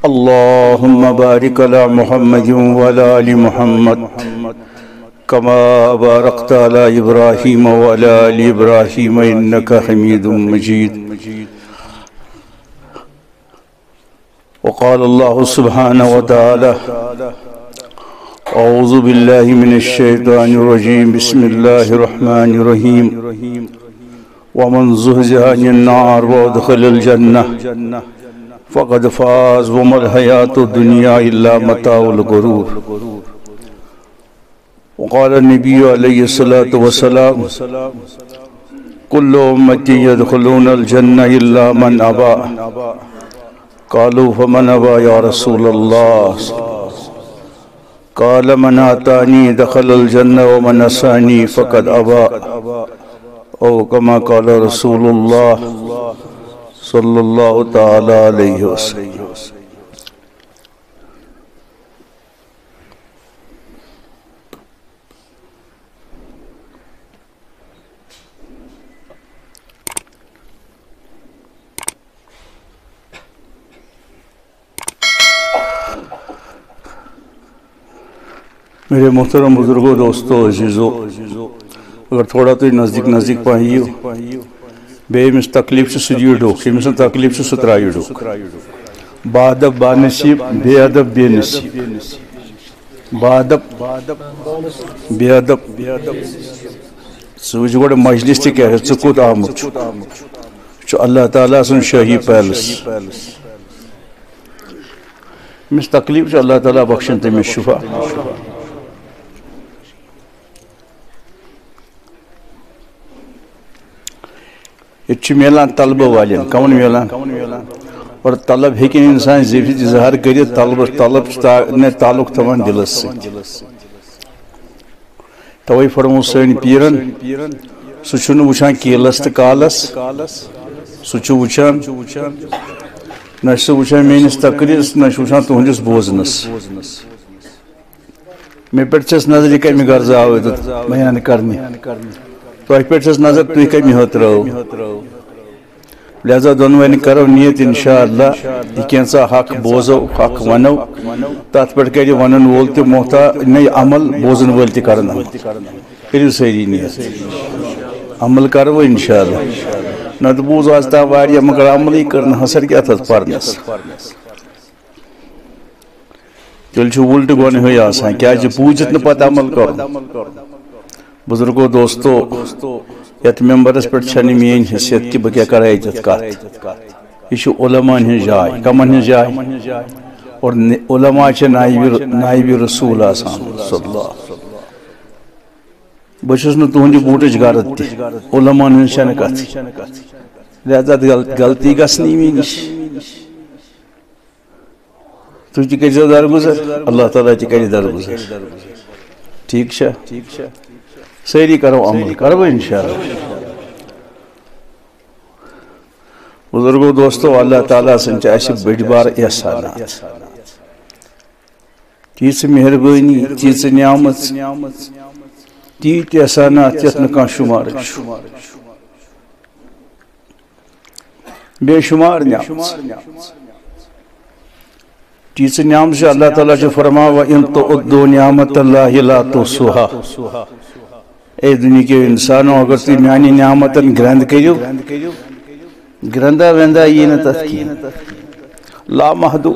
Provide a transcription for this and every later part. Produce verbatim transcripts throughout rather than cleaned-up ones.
اللهم بارك على محمد وعلى آل محمد كما باركت على إبراهيم وعلى آل إبراهيم إنك حميد مجيد. وقال الله سبحانه وتعالى أعوذ بالله من الشيطان الرجيم بسم الله الرحمن الرحيم ومن زحزح عن النار وأدخل الجنة فقد فاز وما الحياة الدنيا إلا متاع الغرور. وقال النبي عليه الصلاة والسلام كل أمتي يدخلون الجنة إلا من أبى. قالوا فمن أبى يا رسول الله؟ قال من أطاعني دخل الجنة ومن عصاني فقد أبى، أو كما قال رسول الله صلی اللہ تعالی علیہ وسلم. میرے محترم بزرگوں، دوستو، عزیزو، اگر تھوڑا تو نزدیک نزدیک پاہیو بے امس تکلیف سے سجی ڈوک، امس تکلیف سے سترائی ڈوک، با ادب با نصیب، بے ادب بے نصیب، با ادب بے ادب سوچ گوڑ مجلس تی کہہ رہے سکوت آمد چھو اللہ تعالیٰ سن شاہی پیلس امس تکلیف چھو اللہ تعالیٰ بخشن تیمی شفا. یہ میلان طلبہ والین کون میلان اور طلب ہیکن انسان زیفت اظہار کری طلب طلب نے تعلق تمام دلس سے توئی فرمو سین پیرن سچن وچان کیلس تو کالس سچ وچان نش وچان میس تقریرس نش وچان تہندس بوزنس مے پہ چھس نظر یہ کمی غرض آو بیان کرنے تہ پہ چھس نظر تھی کمی ہوترو لہذا دونوین کرو نیت انشاءاللہ یہ کینسا حق بوزو حق ونو تات پہ کر ونن وول تہ محتا نئی عمل بوزن وول تہ کرنا کرو ساری نیت عمل کرو انشاءاللہ نت بوز آز تا واریہ مگر عمل ہی کرنا حسر کیا تھا پرنس تیل چھ الٹ گونے ہوئی آسان کیا جی پوچھت نہ پتہ عمل کرو. بزرگو، دوستو، یت ممبرس پہ چھنی مین حیثیت کہ بہ کیا کرے عزت کت یہ علماء ہن جائے کمن ہن جائے اور علماء چھ نائب رسول آسان صلی اللہ. بہ چھس نہ تہندِ بوٹچ غرض تہ علماء ہن چھن کت لہذا غلطی گژھنی مے نش تُہۍ تہِ کٔرۍزیو درگُزر اللہ تعالیٰ تہِ کرِ درگُزر. ٹھیک چھا ساری کرو عمل کرو انشاءاللہ. بزرگو، دوستو، اللہ تعالیٰ سن چھ اسہ بڑ بار احسانات تیژ مہربانی تیژ نعمت تیت احسانات یتھ نہ کانٛہہ شمار بے شمار نعمت تیژ نعمت اللہ تعالیٰ چھ فرما وَإِن تُعُدُّوا نِعْمَتَ اللَّهِ لَا تُحْصُوهَا. اے دنیا کے انسانوں اگر تھی میانی نعمتن گرند کریو گرندہ وندہ یہ نہ تذکین لا محدو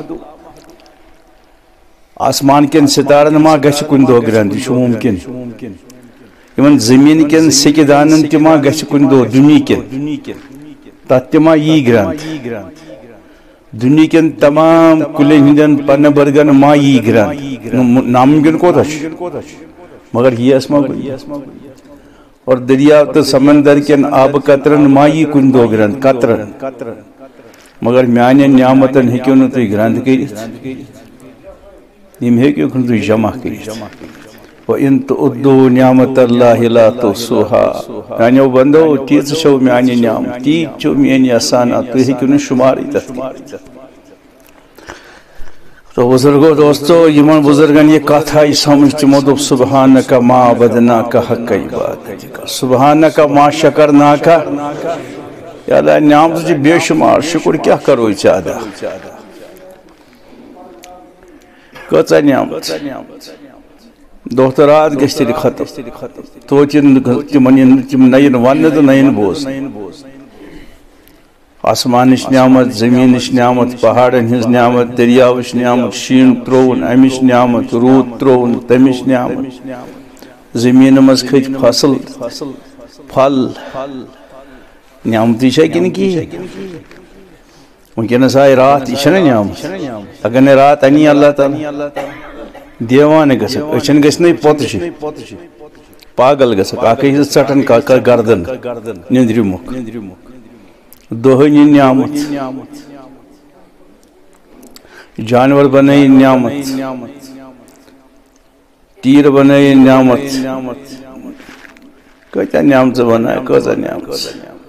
آسمان کن ستارن ما گش کن دو گرند شو ممکن ایمن زمین کن سکدانن تی ما گش کن دو دنیا کن تات تی ما یہ گرند دنیا کن تمام کلی ہندن پن برگن ما یہ گرند ناممکن کو تھا مگر یہ اسما کوئی اور دریا تو سمندر کن آب قطرن مائی کن دو گرند قطرن مگر میانی نعمتن ہکیو نو توی گرند کریت یم ہکیو کن توی جمع کریت وَإِن تُعُدُّوا نِعْمَتَ اللَّهِ لَا تُحْصُوهَا. میانیو بندو تیز شو میانی نعمت تیز چو میانی آسانات توی ہکیو نو شماری تذکریت. تو بزرگو، دوستو، یمن بزرگن یہ کتھا ہی سمجھ تمو دوپ سبحانک ما عبدناک حق عبادتک سبحانک ما شکرناک. یا اللہ نعمت جی بے شمار شکر کیا کرو چاہدا کچھ نعمت دخترات گژھِ تیٚلہِ ختم توتہِ تِم نین وننہٕ تہٕ نین بوزنہٕ آسمانٕچ نعمت زمیٖنٕچ نعمت پہاڑن ہٕنٛز نعمت دریاوٕچ نعمت شیٖن ترٛووُن اَمِچ نعمت روٗد ترٛووُن تَمِچ نعمت زمیٖنہِ منٛز کھٔتۍ فصل پھل نعمتی چھا کِنہٕ کِہیٖنۍ وٕنکٮ۪نس آیہِ راتھ یہِ چھَنا نعمت اگر نہٕ راتھ اَنی اللہ تعالیٰ دیوانہٕ گژھکھ أچھن گژھنٕے پوٚتُشہِ پاگل گژھکھ اکھ أکِس ژٹن گردن نیٚنٛدرِ مۄکھ دۄہٲنی نعمت جانور بنٲیِن نعمت تیٖر بنٲیِن نعمت کۭتیاہ نعمژٕ بنایہِ کۭژاہ نعمت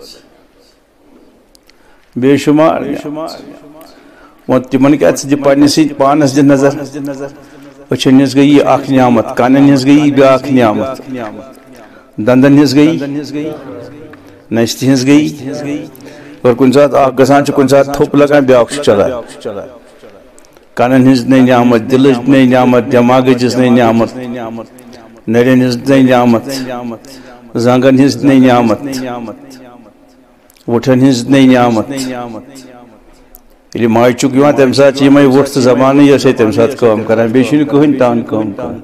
بے شمار وۄنۍ تِمن کیٛاہ ژٕ دِ پننِسٕے پانس دِ نظر أچھن ہٕنٛز گٔیی اکھ نعمت کانن ہٕنٛز گٔیی بیٛاکھ نعمت دندن ہٕنٛز گٔیی نستہِ ہٕنٛز گٔیی اور کُنہِ ساتہٕ اکھ گژھان چھُ کُنہِ ساتہٕ تھوٚپ لگان بیٛاکھ چھُ چلان کنن ہٕنٛز نٔے نعمت دلٕچ نٔے نعمت دٮ۪ماغٕچ دِژ نٔے نعمت نرین ہٕنٛز نٔے نعمت زنگن ہٕنٛز نٔے نعمت وُٹھن ہٕنٛز نٔے نعمت ییٚلہِ ماجہِ چُک یِوان تمہِ ساتہٕ چھِ یِمے وُٹھ تہٕ زبانٕے یۄسے تمہِ ساتہٕ کٲم کران بیٚیہِ چھُنہٕ کٕہٕنۍ تان کٲم کران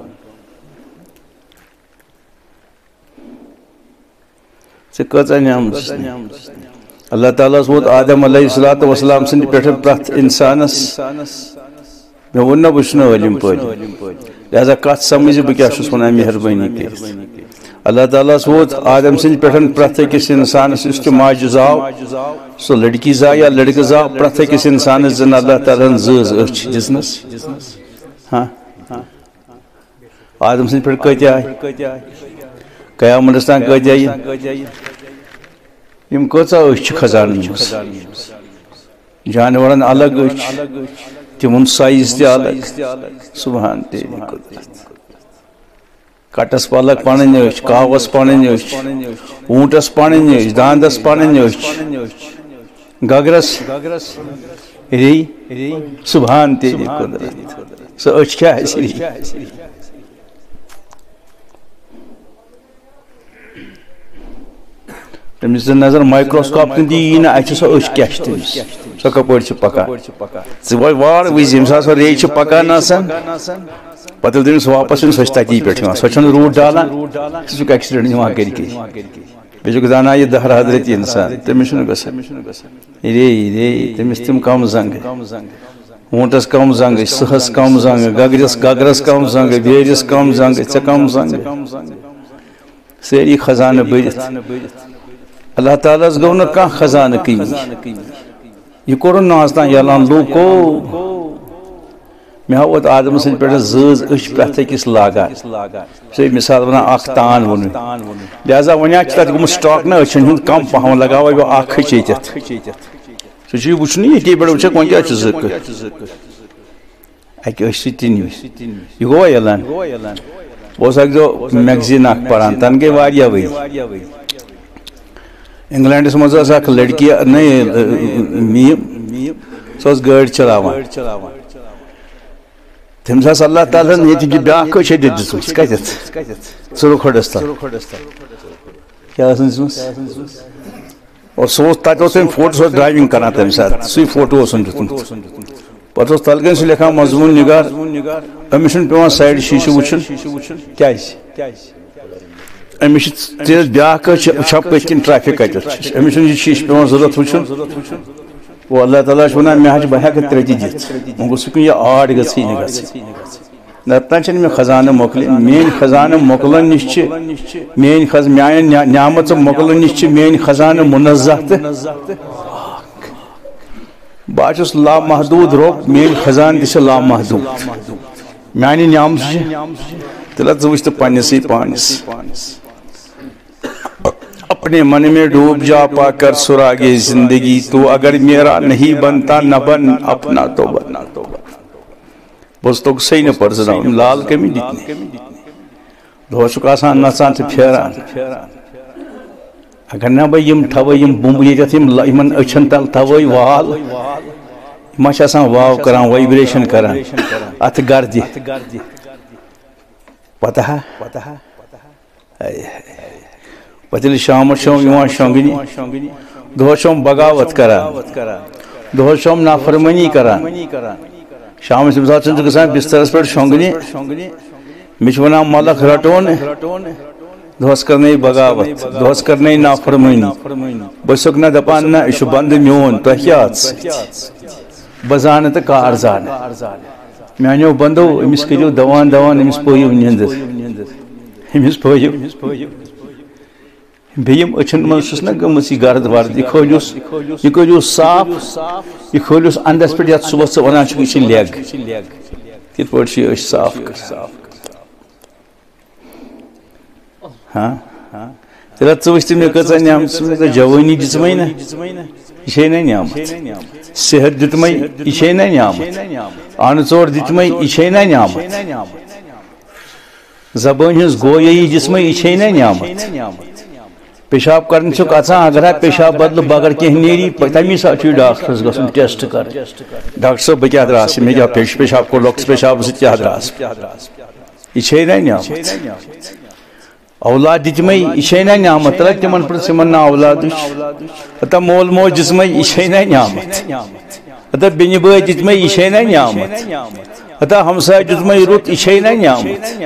ژےٚ کۭژاہ نعمت اللہ تعالیٰ ووت آدم علیہ الصلوۃ والسلام سٕنٛدِ پٮ۪ٹھ پرٛٮ۪تھ اِنسانس مےٚ ووٚن نہ بہٕ چھُس نہٕ عٲلِم پٲٹھۍ لہذا کتھ سمجھ بہٕ کیٛاہ چھُس ونان مہربٲنی کٔرِتھ اللہ تعالیٰ ووت آدم سٕنٛدِ پٮ۪ٹھ پرٛٮ۪تھ أکِس اِنسانس یُس تہِ ماجہِ زاو سُہ لڑکی زاو یا لڑکہٕ زاو پرٛٮ۪تھ أکِس اِنسانس زن اللہ تعالیٰ ہن زۭز أچھ دِژنس ہاں آدم سٕنٛدِ پٮ۪ٹھ کۭتیاہ آیہِ قیامتس تام کۭتیاہ یِن یِم کۭژاہ أچھ چھِ خزانن منٛز جانورن الگ أچھ تِمن سایز تہِ الگ سبحان تیری قدرت کٹس پلک پنٕنۍ أچھ کاوس پنٕنۍ أچھ اوٗنٹس پنٕنۍ أچھ داندس پنٕنۍ أچھ گگرس ری سبحان تیری قدرت سۄ أچھ کیٛاہ آسہِ ری تٔمِس زن نظر مایکروسکوپ تہِ دِیی نہٕ اتہِ سۄ أچھ کیٛاہ چھِ تٔمِس سۄ کپٲرۍ چھِ پکان ژٕ وۄنۍ وار وِزِ ییٚمہِ ساتہٕ سۄ ریٚیہِ چھِ پکان آسان پتہٕ ییٚلہِ تٔمِس واپس یُن سۄ چھِ تتی پٮ۪ٹھ یِوان سۄ چھنہٕ روٗٹ ڈالان سُہ چھُکھ ایکسِڈنٹ نِوان کٔرِتھ بیٚیہِ چھُکھ زانان یہِ دہ حضرتی انسان تٔمِس چھُنہٕ گژھان ریٚیہِ ریٚیہِ تٔمِس تِم کم زنٛگہٕ اوٗنٹس کم زنٛگہٕ سٕہس کم زنٛگہٕ گگرس گگرس کم زنٛگہٕ بیرِس کم زنٛگہٕ ژےٚ کم زنٛگہٕ سٲری خزانہٕ بٔرِتھ اللہ تعالیٰ ہس گوٚو نہٕ کانٛہہ خزانہٕ کٔمی یہِ کوٚرُن نہٕ آز تام اعلان لوٗکو مےٚ ہاووت آدم سٕنٛدِ پٮ۪ٹھ زۭز أچھ پرٛٮ۪تھ أکِس لاگان سُے مثال ونان اکھ تان ووٚنُے لہذا وۄنۍ چھُ تتہِ گوٚمُت سٹاک نا أچھن ہُنٛد کم پہم لگاوے بہٕ اکھ أچھ ییٚتٮ۪تھ سُہ چھُ یہِ وٕچھنٕے ییٚتی پٮ۪ٹھ وٕچھکھ وۄنۍ کیٛاہ چھُ زٕ کٔٹھۍ اکہِ أچھ سۭتۍ تہِ نِوِ یہِ گوٚوا اعلان بہٕ اوسُس اکہِ دۄہ میگزیٖن اکھ پران تنہٕ گٔے واریاہ ؤری انگلینڈس منٛز ٲس اکھ لڑکی میم سۄ ٲس گٲڑۍ چلاوان تٔمِس ٲس اللہ تعالیٰ ہن ییٚتہِ بیٛاکھ أچھ ییٚتہِ دِژمٕژ کتٮ۪تھ ژُرٕ کھۄڈس تل کیٛاہ ٲسن دِژمٕژ اور سُہ اوس تتہِ اوس تٔمۍ فوٹو سُہ اوس ڈرایوِنگ کران تمہِ ساتہٕ سُے فوٹو اوسُن دیُتمُت پتہٕ اوس تلہٕ کٔنۍ سُہ لیکھان مضموٗن نِگار أمِس چھُنہٕ پیٚوان سایڈٕ شیٖشہٕ وٕچھُن کیٛازِ أمِس چھِ تیز بیٛاکھ أچھ وٕچھان پٔتھۍ کِنۍ ٹریفِک کتٮ۪تھ أمِس چھُنہٕ یہِ شیٖشہٕ پیٚوان ضروٗرت وٕچھُن گوٚو اللہ تعالیٰ چھُ ونان مےٚ حظ چھِ بہٕ ہٮ۪کہٕ ترٛےٚ تہِ دِتھ وۄنۍ گوٚژھ کُنہِ یہِ آڈ گژھٕے نہٕ گژھٕنۍ نتہٕ چھنہٕ مےٚ خزانہٕ مۄکلٕنۍ میٲنۍ خزانہٕ مۄکلن نِش چھِ میٲنۍ خز میانٮ۪ن نعمژٕ مۄکلن نِش چھِ میٲنۍ خزانہٕ مُنزہ تہٕ بہٕ حظ چھُس لامحدوٗد رۄب میٲنۍ خزانہٕ تہِ چھِ لامحدوٗد میانہِ نعمژٕ چھِ تیٚلہِ ژٕ وٕچھ تہٕ پننسٕے پانس اپنے من میں ڈوب جا پا کر سراغے زندگی تو اگر میرا نہیں بنتا نہ بن اپنا تو بننا تو بس تو صحیح نہ پرزناؤں لال کمی دِتنہِ دۄہس چھُکھ آسان نژان تہٕ پھیران اگر نہ بہٕ یِم تھاوے یِم بُمبہٕ ییٚتٮ۪تھ یِم یِمن أچھن تل تھاوے وال مچھ آسان واو کران وائبریشن کران ات گردی پتہ پتہ شام شام یوان شونگنی دہ شام بغاوت کران دہ شام نافرمانی کران شام تم سات گھان بسترس پہ شونگنی مجھ ونان ملک رٹون دہس کرنے بغاوت دہس کرنے نافرمانی بس نا دپان نا یہ بند میون تہ کیا بہ زان تو کار زان میانو بندو امس کرو دوان دوان امس پو نیندر امس پو بیم اچھن منس نا گمس یہ گرد ورد یہ کھولس یہ کروس صاف یہ کھولس اندس پہ یت صبح ثہ ونان یہ لیگ تت پہ صاف ہاں تیل ثہ مے کچھ نعمت جوانی دتمے نا یہ نا نعمت صحت دتمے یہ نا نعمت ان ژور دتمے یہ نا نعمت زبان ہز گویی دتمے یہ نا نعمت پیشاب کرنے چھ اچھا اگر پیشاب بدل بغیر کہیں نیری تمی سات ڈاکٹرس گھن ٹیسٹ کر ڈاکٹر صاحب بہ کیا دراس مے کیا پیشاب کور لۄکٹس پیشاب سی کیا دراس یہ نا نعمت اولاد دتمے یہ نا نعمت تل تمن پہ تمن نا اولاد اتہ مول موج دتمے یہ نا نعمت اتہ بین بٲے دتمے یہ نا نعمت اتہ ہمساے دتمے رُت یہ نا نعمت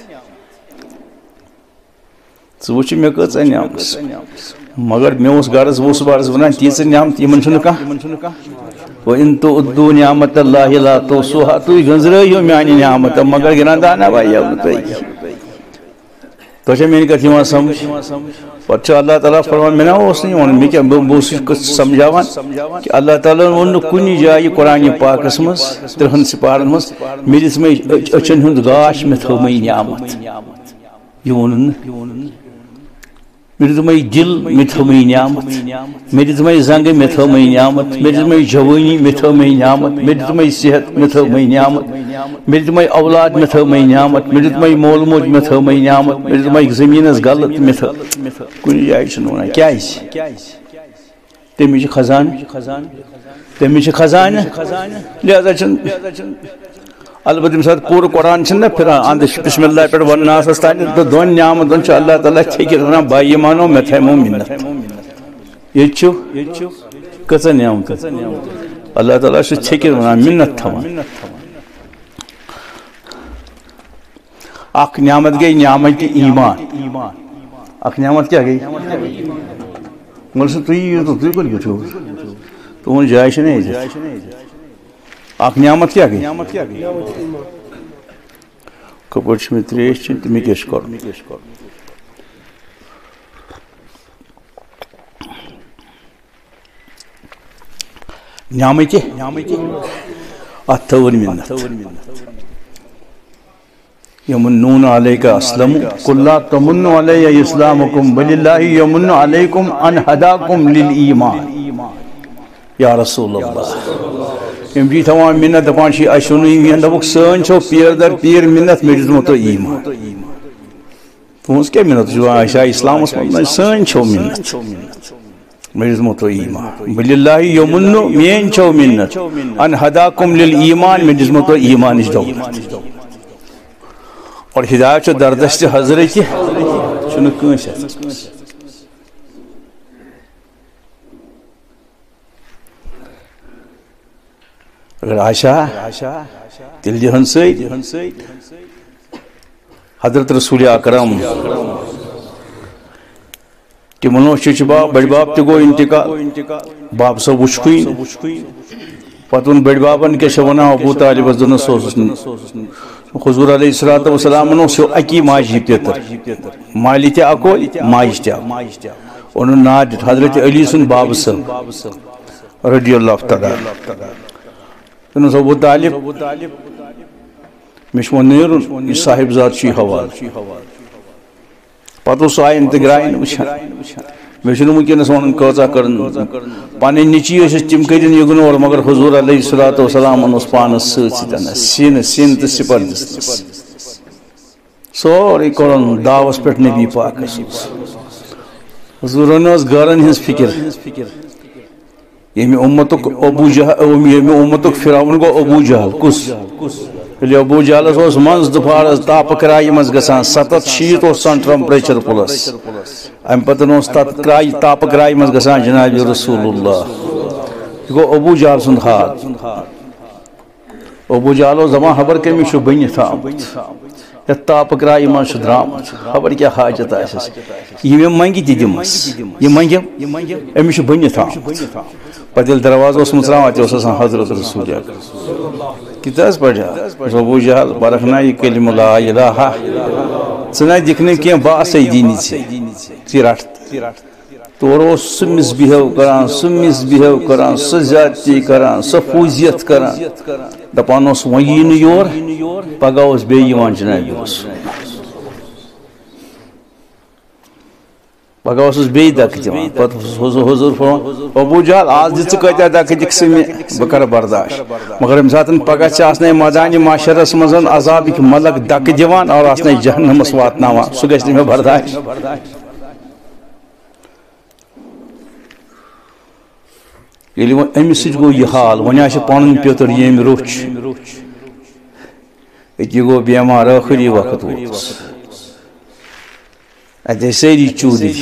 ثہ وچھ مے کۭژاہ نعمت مگر مے اوس گرس وُس بارس ونان تیٖژ نعمت یمن چھُنہٕ کانٛہہ وَإِن تُعُدُّوا نِعمَتَ اللَّهِ لَا تُحْصُوهَا تُہۍ گنٛزرٲیِو میانہِ نعمت مگر گِنٛدان دانا بھائی تُہۍ تو چھا میری کتھ یوان سمجھ پتہ اللہ تعالیٰ فرمان مے نا اوس نہٕ وَنُن مےٚ کیٛاہ بہٕ اوسُس سمجھاوان کہ اللہ تعالیٰ ووٚن نہٕ کُنہِ جایہِ قرآنِ پاکس منٛز ترٕہن سپارن منٛز مےٚ دِژمے أچھن ہُنٛد گاش مےٚ تھٲومے نعمت یہِ ووٚنُن نہٕ مےٚ دِژمے دل مےٚ تھٲومے نعمت مےٚ دِژمے زنٛگہٕ مےٚ تھٲومے نعمت مےٚ دِژمے جوٲنی مےٚ تھٲومے نعمت مےٚ دِژمے صحت مےٚ تھٲومے نعمت مےٚ دِژمے اولاد مےٚ تھٲومے نعمت مےٚ دِژمے مول موج مےٚ تھٲومے نعمت مےٚ دِژمے زٔمیٖنس غلط مےٚ تھٲو کُنہِ جایہِ چھُنہٕ ونان کیٛازِ تٔمِس چھُ خزانہٕ تٔمِس چھُ خزانہٕ لہذا چھُنہٕ البتہ تمہ سات پور قرآن نا پھران اند بسم اللہ پہ وناسس تان تو دون نعمتن اللہ تعالیٰ چھکت ونان بائی مانو مے تھمو منت یہ کچھ نعمت اللہ تعالیٰ چھکت ونان منت تھوان اخ نعمت گئی نعمت ایمان اخ نعمت کیا گئی مگر تھی تو تھی کون گھو تہن جائے نا اخ نعمت کیا گئی کپڑ میں تریش تو مے کیا کر نعمت ات تھون منت یمنون علیک اسلم قل لا تمنوا علی اسلامکم بل اللہ یمن علیکم ان ہداکم للایمان یا رسول اللہ یم جی تھوان منت دپان چھ اشونی میان دپک سن چھو پیر در پیر منت مے دتمو تو ایمان تہنز کیا منت جو عائشہ اسلامس من سن چھو منت مے دتمو تو ایمان بل اللہ یمن مین چھو منت ان ہداکم للایمان مے دتمو تو ایمان اس دولت اور ہدایت چھ دردست حضرت چھن کٲنٛسہِ اگر عائشہ تیل دہن سی حضرت رسول اکرم تمو چچ باب بڑ باب تہ گو انتقال باب صاحب وچھکوئی پتہ ون بڑ بابن کیا ونان ابو طالبس دن سوس حضور علیہ الصلوۃ والسلام سو اکی ماجی پیتر مالی تہ اکو ماج تہ ان ناد حضرت علی سن باب صاحب رضی اللہ تعالی تنس ابو طالب مش نیرن یہ صاحب ذات چی حوال پتہ سہ آئی انتگرائن وچھان مے چھنہ ونکس ون کۭژاہ کرن پنن نیچی ٲسۍ تِم کٔرِن اِگنور مگر حضور علیہ الصلوۃ والسلام اوس پانس سۭتۍ سۭتۍ سین سین تہٕ سپر دِژنس سورُے کوٚرُن دعوس پٮ۪ٹھ نبی پاکس حضورن ٲس گرن ہٕنٛز فکر یمی امتک ابو جہل یمی امتک فرعون گو ابو جہل کس یلی ابو جہلس اوس منز دپارس تاپ کرائی مز گسان ستت شیت اوسان ٹمپریچر پلس ام پتن اوس تت کرائی تاپ کرائی مز گسان جناب رسول اللہ یہ گو ابو جہل سند حال ابو جہل اوس دپان خبر کمی چھ بنتھ آمت یتھ تاپ کرائی مز درامت خبر کیا حاجت آسس یہ منگی تہ دمس یہ منگم امس بنتھ آمت پتہ ییٚلہِ دروازٕ اوس مٕژراوان تہِ اوس آسان حضرت رسول اکرم کتاز پڑھا ابو جہل برکھنا یہ کلمہ لا الہ ژٕ نہ دِکھ نہٕ کینٛہہ باسے دینی ژےٚ رٹ تور اوس سُہ مِس بِہیو کران سُہ مِس بِہیو کران سُہ زیادتی کران سُہ فوٗزیت کران دپان اوس وۄنۍ یی نہٕ یور پگاہ اوس بیٚیہِ یِوان جناب رسول پگہ اوسس بیٚیہِ دکہٕ دِوان پتہٕ اوس حضور فرمان ابو جہل آز دِ ژٕ کۭتیاہ دکہٕ دِکھ ژٕ مےٚ بہٕ کرٕ برداشت مگر ییٚمہِ ساتہٕ پگاہ ژےٚ آسنے مٲدانہِ معاشرس منٛز عذابٕکۍ ملک دکہٕ دِوان اور آسنے جہنمس واتناوان سُہ گژھِ نہٕ مےٚ برداشت ییٚلہِ وۄنۍ أمِس سۭتۍ گوٚو یہِ حال وۄنۍ آسہِ پنُن پیوٚتُر ییٚمۍ روٚچھ أتی گوٚو بٮ۪مار ٲخری وقت ووتُس اتہِ سٲری چوٗدٕرۍ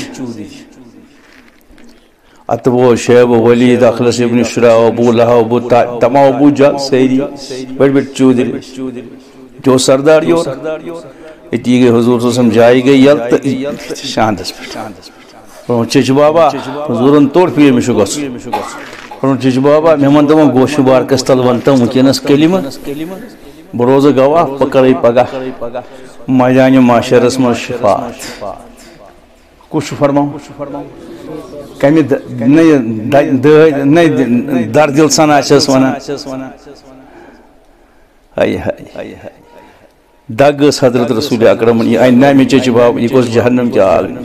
اتہٕ وول شیب ولید اخلص ابن شرا ابو لہب ابو تمام ابو جہل سٲری بٔڑۍ بٔڑۍ چوٗدٕرۍ جو سردار یور أتی گٔے حضور صلی اللہ علیہ وسلم جایہِ گٔے یلہٕ تہٕ شاندس پٮ۪ٹھ چچ بابا حضورن توڑ پھر مےٚ چھُ گژھُن چچ بابا مےٚ وَن تِمن گوشہِ بارکس تل وَن تِم وٕنکیٚنس کلمہ بہٕ روزٕ گواہ بہٕ کرے پگاہ میدانہِ معاشرس منٛز شفاعت کُس چھُ فرماوُن کمہِ نَے دردِل سان آسٮ۪س ونان ہاے ہاے دگ ٲس حضرت رسول اکرمن یہِ انہِ نا مےٚ چچ بابا یہِ گوٚژھ جہنم کہِ عالمہِ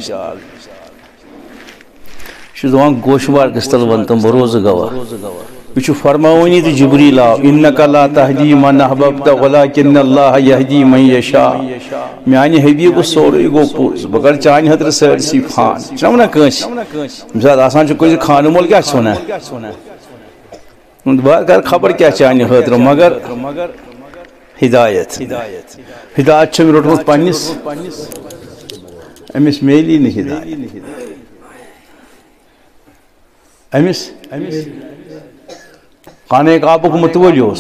یہ دپان گوشہِ بارکس تل ون تم بہٕ روزٕ گواہ یہ چھُ فرماوٲنی تہٕ جبریٖل آو اِنَّکَ لَا تَہْدِی مَنْ أَحْبَبْتَ وَلَٰكِنَّ اللَّهَ يَهْدِی مَن یَشَاءُ میانہِ حبیٖبہٕ سورُے گوٚو پوٚز بہٕ کَرٕ چانہِ خٲطرٕ سٲرسٕے فان چھُنہ وَنان کٲنٛسہِ ییٚمہِ ساتہٕ آسان چھُ کٲنٛسہِ خانہٕ مول کیٛاہ چھُ وَنان بہٕ کَرٕ خبر کیٛاہ چانہِ خٲطرٕ مگر ہدایت ہدایت چھُ مےٚ روٚٹمُت پنٛنِس أمِس میلی نہٕ ہدایت أمِس خانہ کعبُک متولی اوس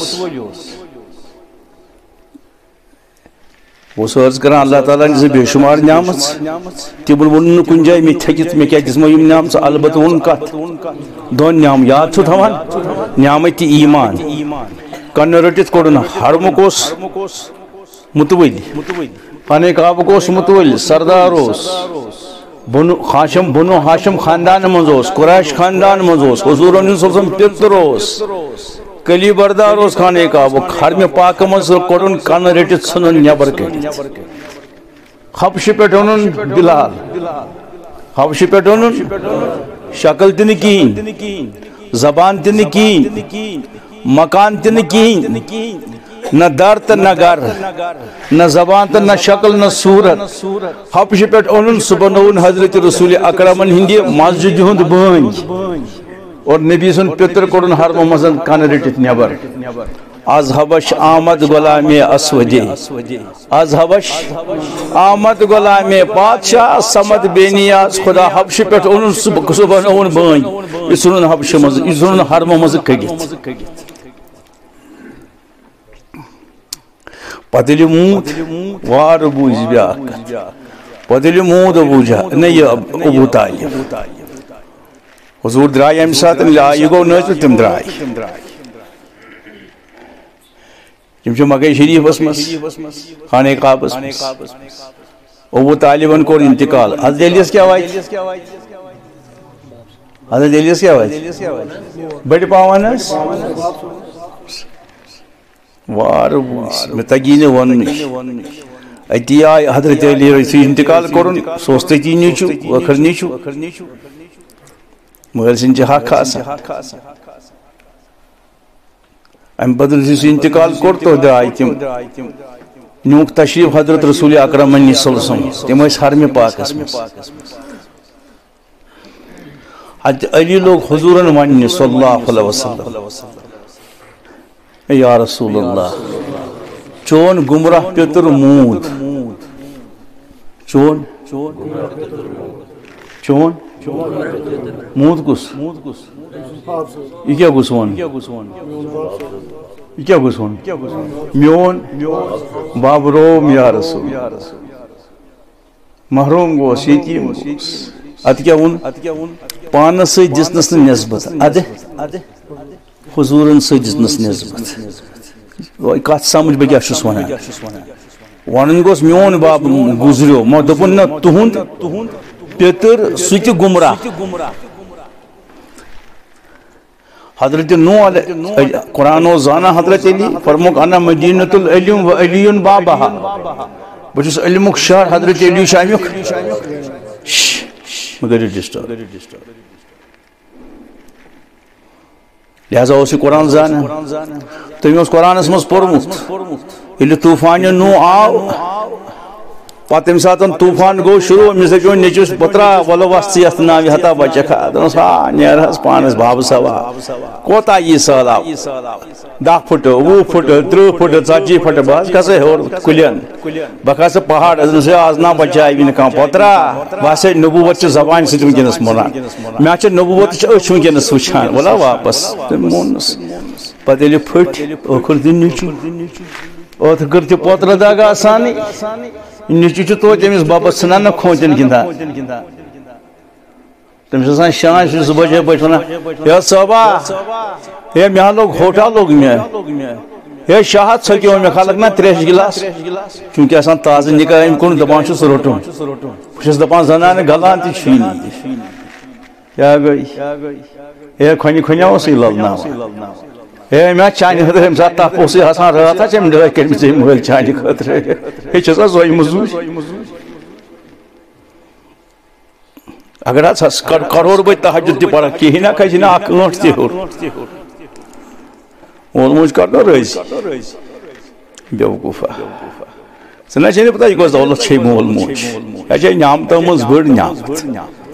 وہ عرض کران اللہ تعالیٰ نے بے شمار نعمت تمن وون نہٕ کُنہِ جایہِ مےٚ تھٔکِتھ مےٚ کیٛاہ دِژمو یِم نعمژٕ البتہ ووٚن کتھ دۄن نعم یاد چھُ تھاوان نعمت ایمان کنہٕ رٔٹِتھ کوٚڑُن ہرمُک اوس متولی خانہ کعبُک اوس متولی سردار اوس بنو ہاشم بنو ہاشم خاندان منٛز اوس قریش خاندان منٛز اوس حضور صلی اللہ علیہ وسلم پِتُر اوس کلی بردار اوس خانہ کعبُک حرمہِ پاکہٕ منٛز کوٚڑُن کنہٕ رٔٹِتھ ژھٕنُن نٮ۪بر کٔڑِتھ حبشہِ پٮ۪ٹھ اوٚنُن بِلال حبشہِ پٮ۪ٹھ اوٚنُن شکل تہِ نہٕ کِہیٖنۍ زبان تہِ نہٕ کِہیٖنۍ مکان تہِ نہٕ کِہیٖنۍ نہ در تہٕ نہ گر نہ زبان تہٕ نہ شکل نہ صوٗرت حبشہِ پٮ۪ٹھ اوٚنُن سُہ بنووُن حضرت رسول اکرمن ہِنٛدِ مسجدِ ہُنٛد بٲنۍ اور نبی سُنٛد پِتُر کوٚڑُن حرمہٕ منٛز کنہٕ رٔٹِتھ نٮ۪بر آز حبش آمد غلامِ اسودِ آز حبش آمد غلامِ بادشاہ سمد بے نیاز خدا حبشہِ پٮ۪ٹھ اوٚنُن سُہ بنووُن بٲنۍ یہِ ژھٕنُن حبشہِ منٛز یہِ ژھٕنُن حرمہٕ منٛز کٔڑِتھ پتہٕ ییٚلہِ موٗد وارٕ بوٗزِ بیٛاکھ کتھ پتہٕ ییٚلہِ موٗد ابوٗ جہل نہ یہِ ابوٗ طالب حضور درٛاے اَمہِ ساتہٕ یہِ گوٚو نٲژِتھ تِم درٛاے تِم چھِ مکے شریٖفس منٛز خانہ کعبس منٛز ابوٗ طالبن کوٚر انتقال حضرت علیَس کیٛاہ واتہِ حضرت علیَس کیٛاہ واتہِ بٔڑِ پاون حظ وارٕ بوٗز مےٚ تگی نہٕ وننٕے اتی آے حضرت علی یُتھُے انتقال کوٚرُن سُہ اوس تٔتی نیچوٗ ٲخر نیچوٗ مٲلۍ سٕنٛدۍ چھِ حق آسان امہِ پتہٕ یُتھُے سُہ انتقال کوٚر تہٕ درٛاے تِم نیوٗکھ تشریٖف حضرت رسول اکرمن صلی اللہ علیہ وسلم تِم ٲسۍ حرمہِ پاکس منٛز حضرت علی لوگ حضورن ونہ صلی اللہ علیہ وسلم یا رسول اللہ چون گمراہ پیتر مود چون چون مود کس یہ کیا گس ون یہ کیا گس ون میون باب روم یا رسول محروم گوس یتیم گوس ات کیا ون پانس سی دسنس نسبت ادے حضورن سی دسنس نسبت کت سمجھ بہ کیا چھس ونان ونن گوس میون باب گزریو مو دپن نہ تہند پیتر سہ تہ گمراہ حضرت نوح علیہ قرآن و زانا حضرت علی فرموک انا مدینۃ العلم و علی بابہا بچس علمک شہر حضرت علی شامیک مگر ڈسٹرب لہذا اسی قرآن زانا تم اس قرآن اس مز پورمت یل طوفان نو آو پتہ تمہ سات طوفان گو شروع امس دپیو نیچوس پترا ولو وسط یت ناوِ ہتا بچہ کھا دس ہا نیر حس پانس باب سوا کوتا یہ سہلاب دہ پھٹ وُہ پھٹ ترہ پھٹ ژتجی پھٹ بس کھسے ہور کلین بہ کھسے پہاڑ آز نا بچائے بھی کھانا پترا بس نبوت چہ زبان ست ونکس مران مے چھ نبوت اچھ ونکس وچھان ولا واپس تم مونس پتہ ییٚلہِ پھٹ ٲخر تہِ نیچو ٲخر تہِ پوترٕ دگ آسانٕے نیچو چھ تو تمس بابس ژھنان نا کھوتن گندان تمس آسان شان چھ صبح چھ پٲٹھۍ ونان ہے صٲبا ہے مےٚ لوگ ہوٹا لوگ مےٚ ہے شاہد ژھکیو مےٚ خلق نا تریش گلاس چونکہ آسان تازٕ نکاح امہِ کُن دپان چھُس روٹُن بہٕ چھُس دپان زنانہٕ گلان تہِ چھُے نہٕ کیاہ گٔے ہے کھۄنہِ کھۄنہِ اوسُے للناوان ہے میں چانہ خطر ام سات تپ اس آسان رات ٹھم ڈٲے کٔرمٕژ ژےٚ مٲلۍ چانہ خٲطرٕ ہے چھس حظ زوٚیہِ موٚزوٗرۍ اگر حظ کروڑ بہٕ تہجد تہِ پرکھ کِہیٖنۍ نا کھسہِ نہٕ اکھ ٲنٛٹ تہِ ہیوٚر مول موج کرنو رٲضی بیوقوٗفا ژٕ نہ چھے نہٕ پتہ یہِ کۄس دولت چھے مول موج یہِ چھے نعمتو منٛز بٔڑ نعمت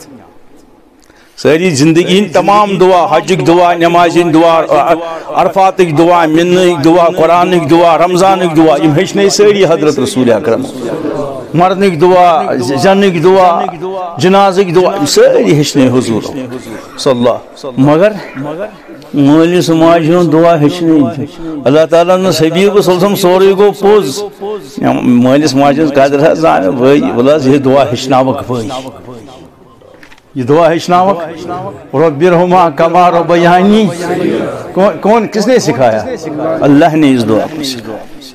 ساری زندگی ہند تمام دعا حجک دعا نماز دعا عرفاتک دعا منک دعا قرآنک دعا رمضانک دعا یم ہچنے ساری حضرت رسول اکرم مرنک دعا جنک دعا جنازک دعا ساری ہچنے حضور صلی اللہ مگر مالس ماجہ ہند دعا ہچنے اللہ تعالیٰ نس حبیب صلی اللہ علیہ وسلم سورے گو پوز مالس ماجہ ہند قدر حظ زان بھائی ولہذ یہ دعا ہچناوک بھائی یہ دعا ہچناوک رب ارحمہما کما ربیانی کون کس نے سکھایا اللہ نے اس دعا کو سکھایا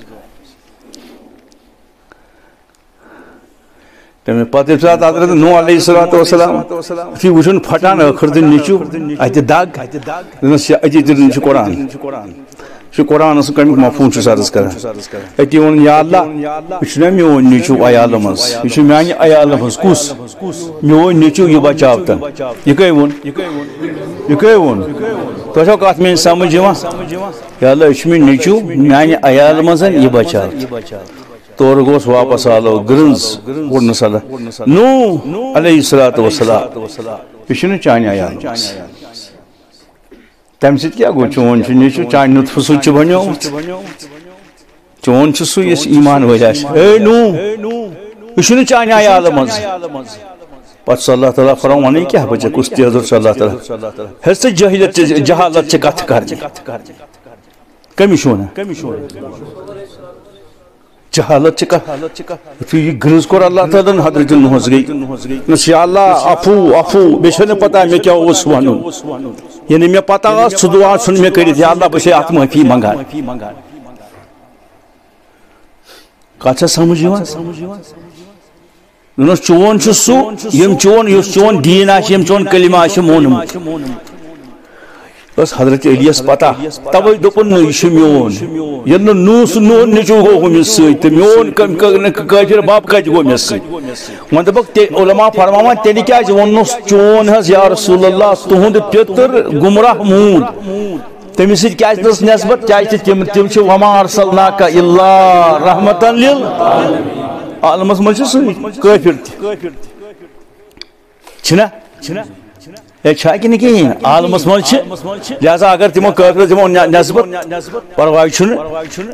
تمہیں پتہ سات حضرت نوح علیہ السلام تھی وچھن پھٹان ٲخر دن نیچو اتہ دگ اتی دن چھ قرآن چھ قرآن اس کمیک مفہوم چھ عرض کران اتی ون یا اللہ یہ چھ میون نیچو عیال مز یہ چھ میانہ عیال مز کس میون نیچو یہ بچاوتن یہ کئی ون یہ کئی ون تو چھو کات میں سمجھ یوان یا اللہ یہ چھ میون نیچو میانہ عیال مز یہ بچاوت تور گوس واپس آلو گرنز گوڑن صلی نوح علیہ السلام یہ چھ چانہ عیال مز تم سب کیا گو چون نیچو چان نطف سچ بنو چون سو اس ایمان وجہ اے نو یہ چانہ عیال مز پتہ صلی اللہ تعالیٰ فرماؤ ون کیا بچے کس تہ حضرت صلی اللہ تعالیٰ ہس جہالت جہالت چھ کت کر کمش ونان جہالت چھ گرز کور اللہ تعالیٰ حضرت نوحس گئی نس یا اللہ عفو عفو بیچ پتہ مے کیا اس ون یعنی مے پتہ سہ دعا چھن مے کرت یا اللہ بچے ات معافی منگان کتھ سمجھ یوان نس چون چھ سو یم چون یس چون دین آ یم چون کلمہ آ مونمت بس حضرت علیس پتہ توے دپن یہ میون یل نو سہ نو نیچو گو ہمس ست میون کافر باپ کت گو مے ست ون دپک علماء فرماوان تیل کیا ونس چون حض یا رسول اللہ تہند پیتر گمراہ مود تمس ست کیا نس نسبت کیا تم تم وما ارسلناک الا رحمتا للعالمین مز ست کافر چھنا یہ چھا کہ نہیں عالمس من لہذا اگر تمو قابل تمو نسبت پرواہ چھن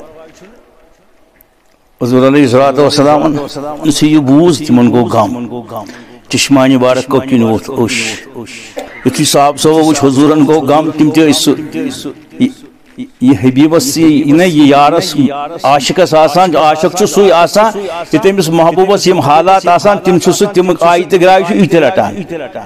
حضور علیہ الصلوۃ والسلام اس یہ بوز تمن گو غم چشمانی بارک کو کن ووت اوش یتھی صاحب صاحب وچ حضورن گو غم تم تہ یہ حبیبس یہ یارس عاشقس آسان عاشق چھ سوی آسان کہ تمس محبوبس یم حالات آسان تم چھ سہ تم آیت گرائی چھ ایت رٹان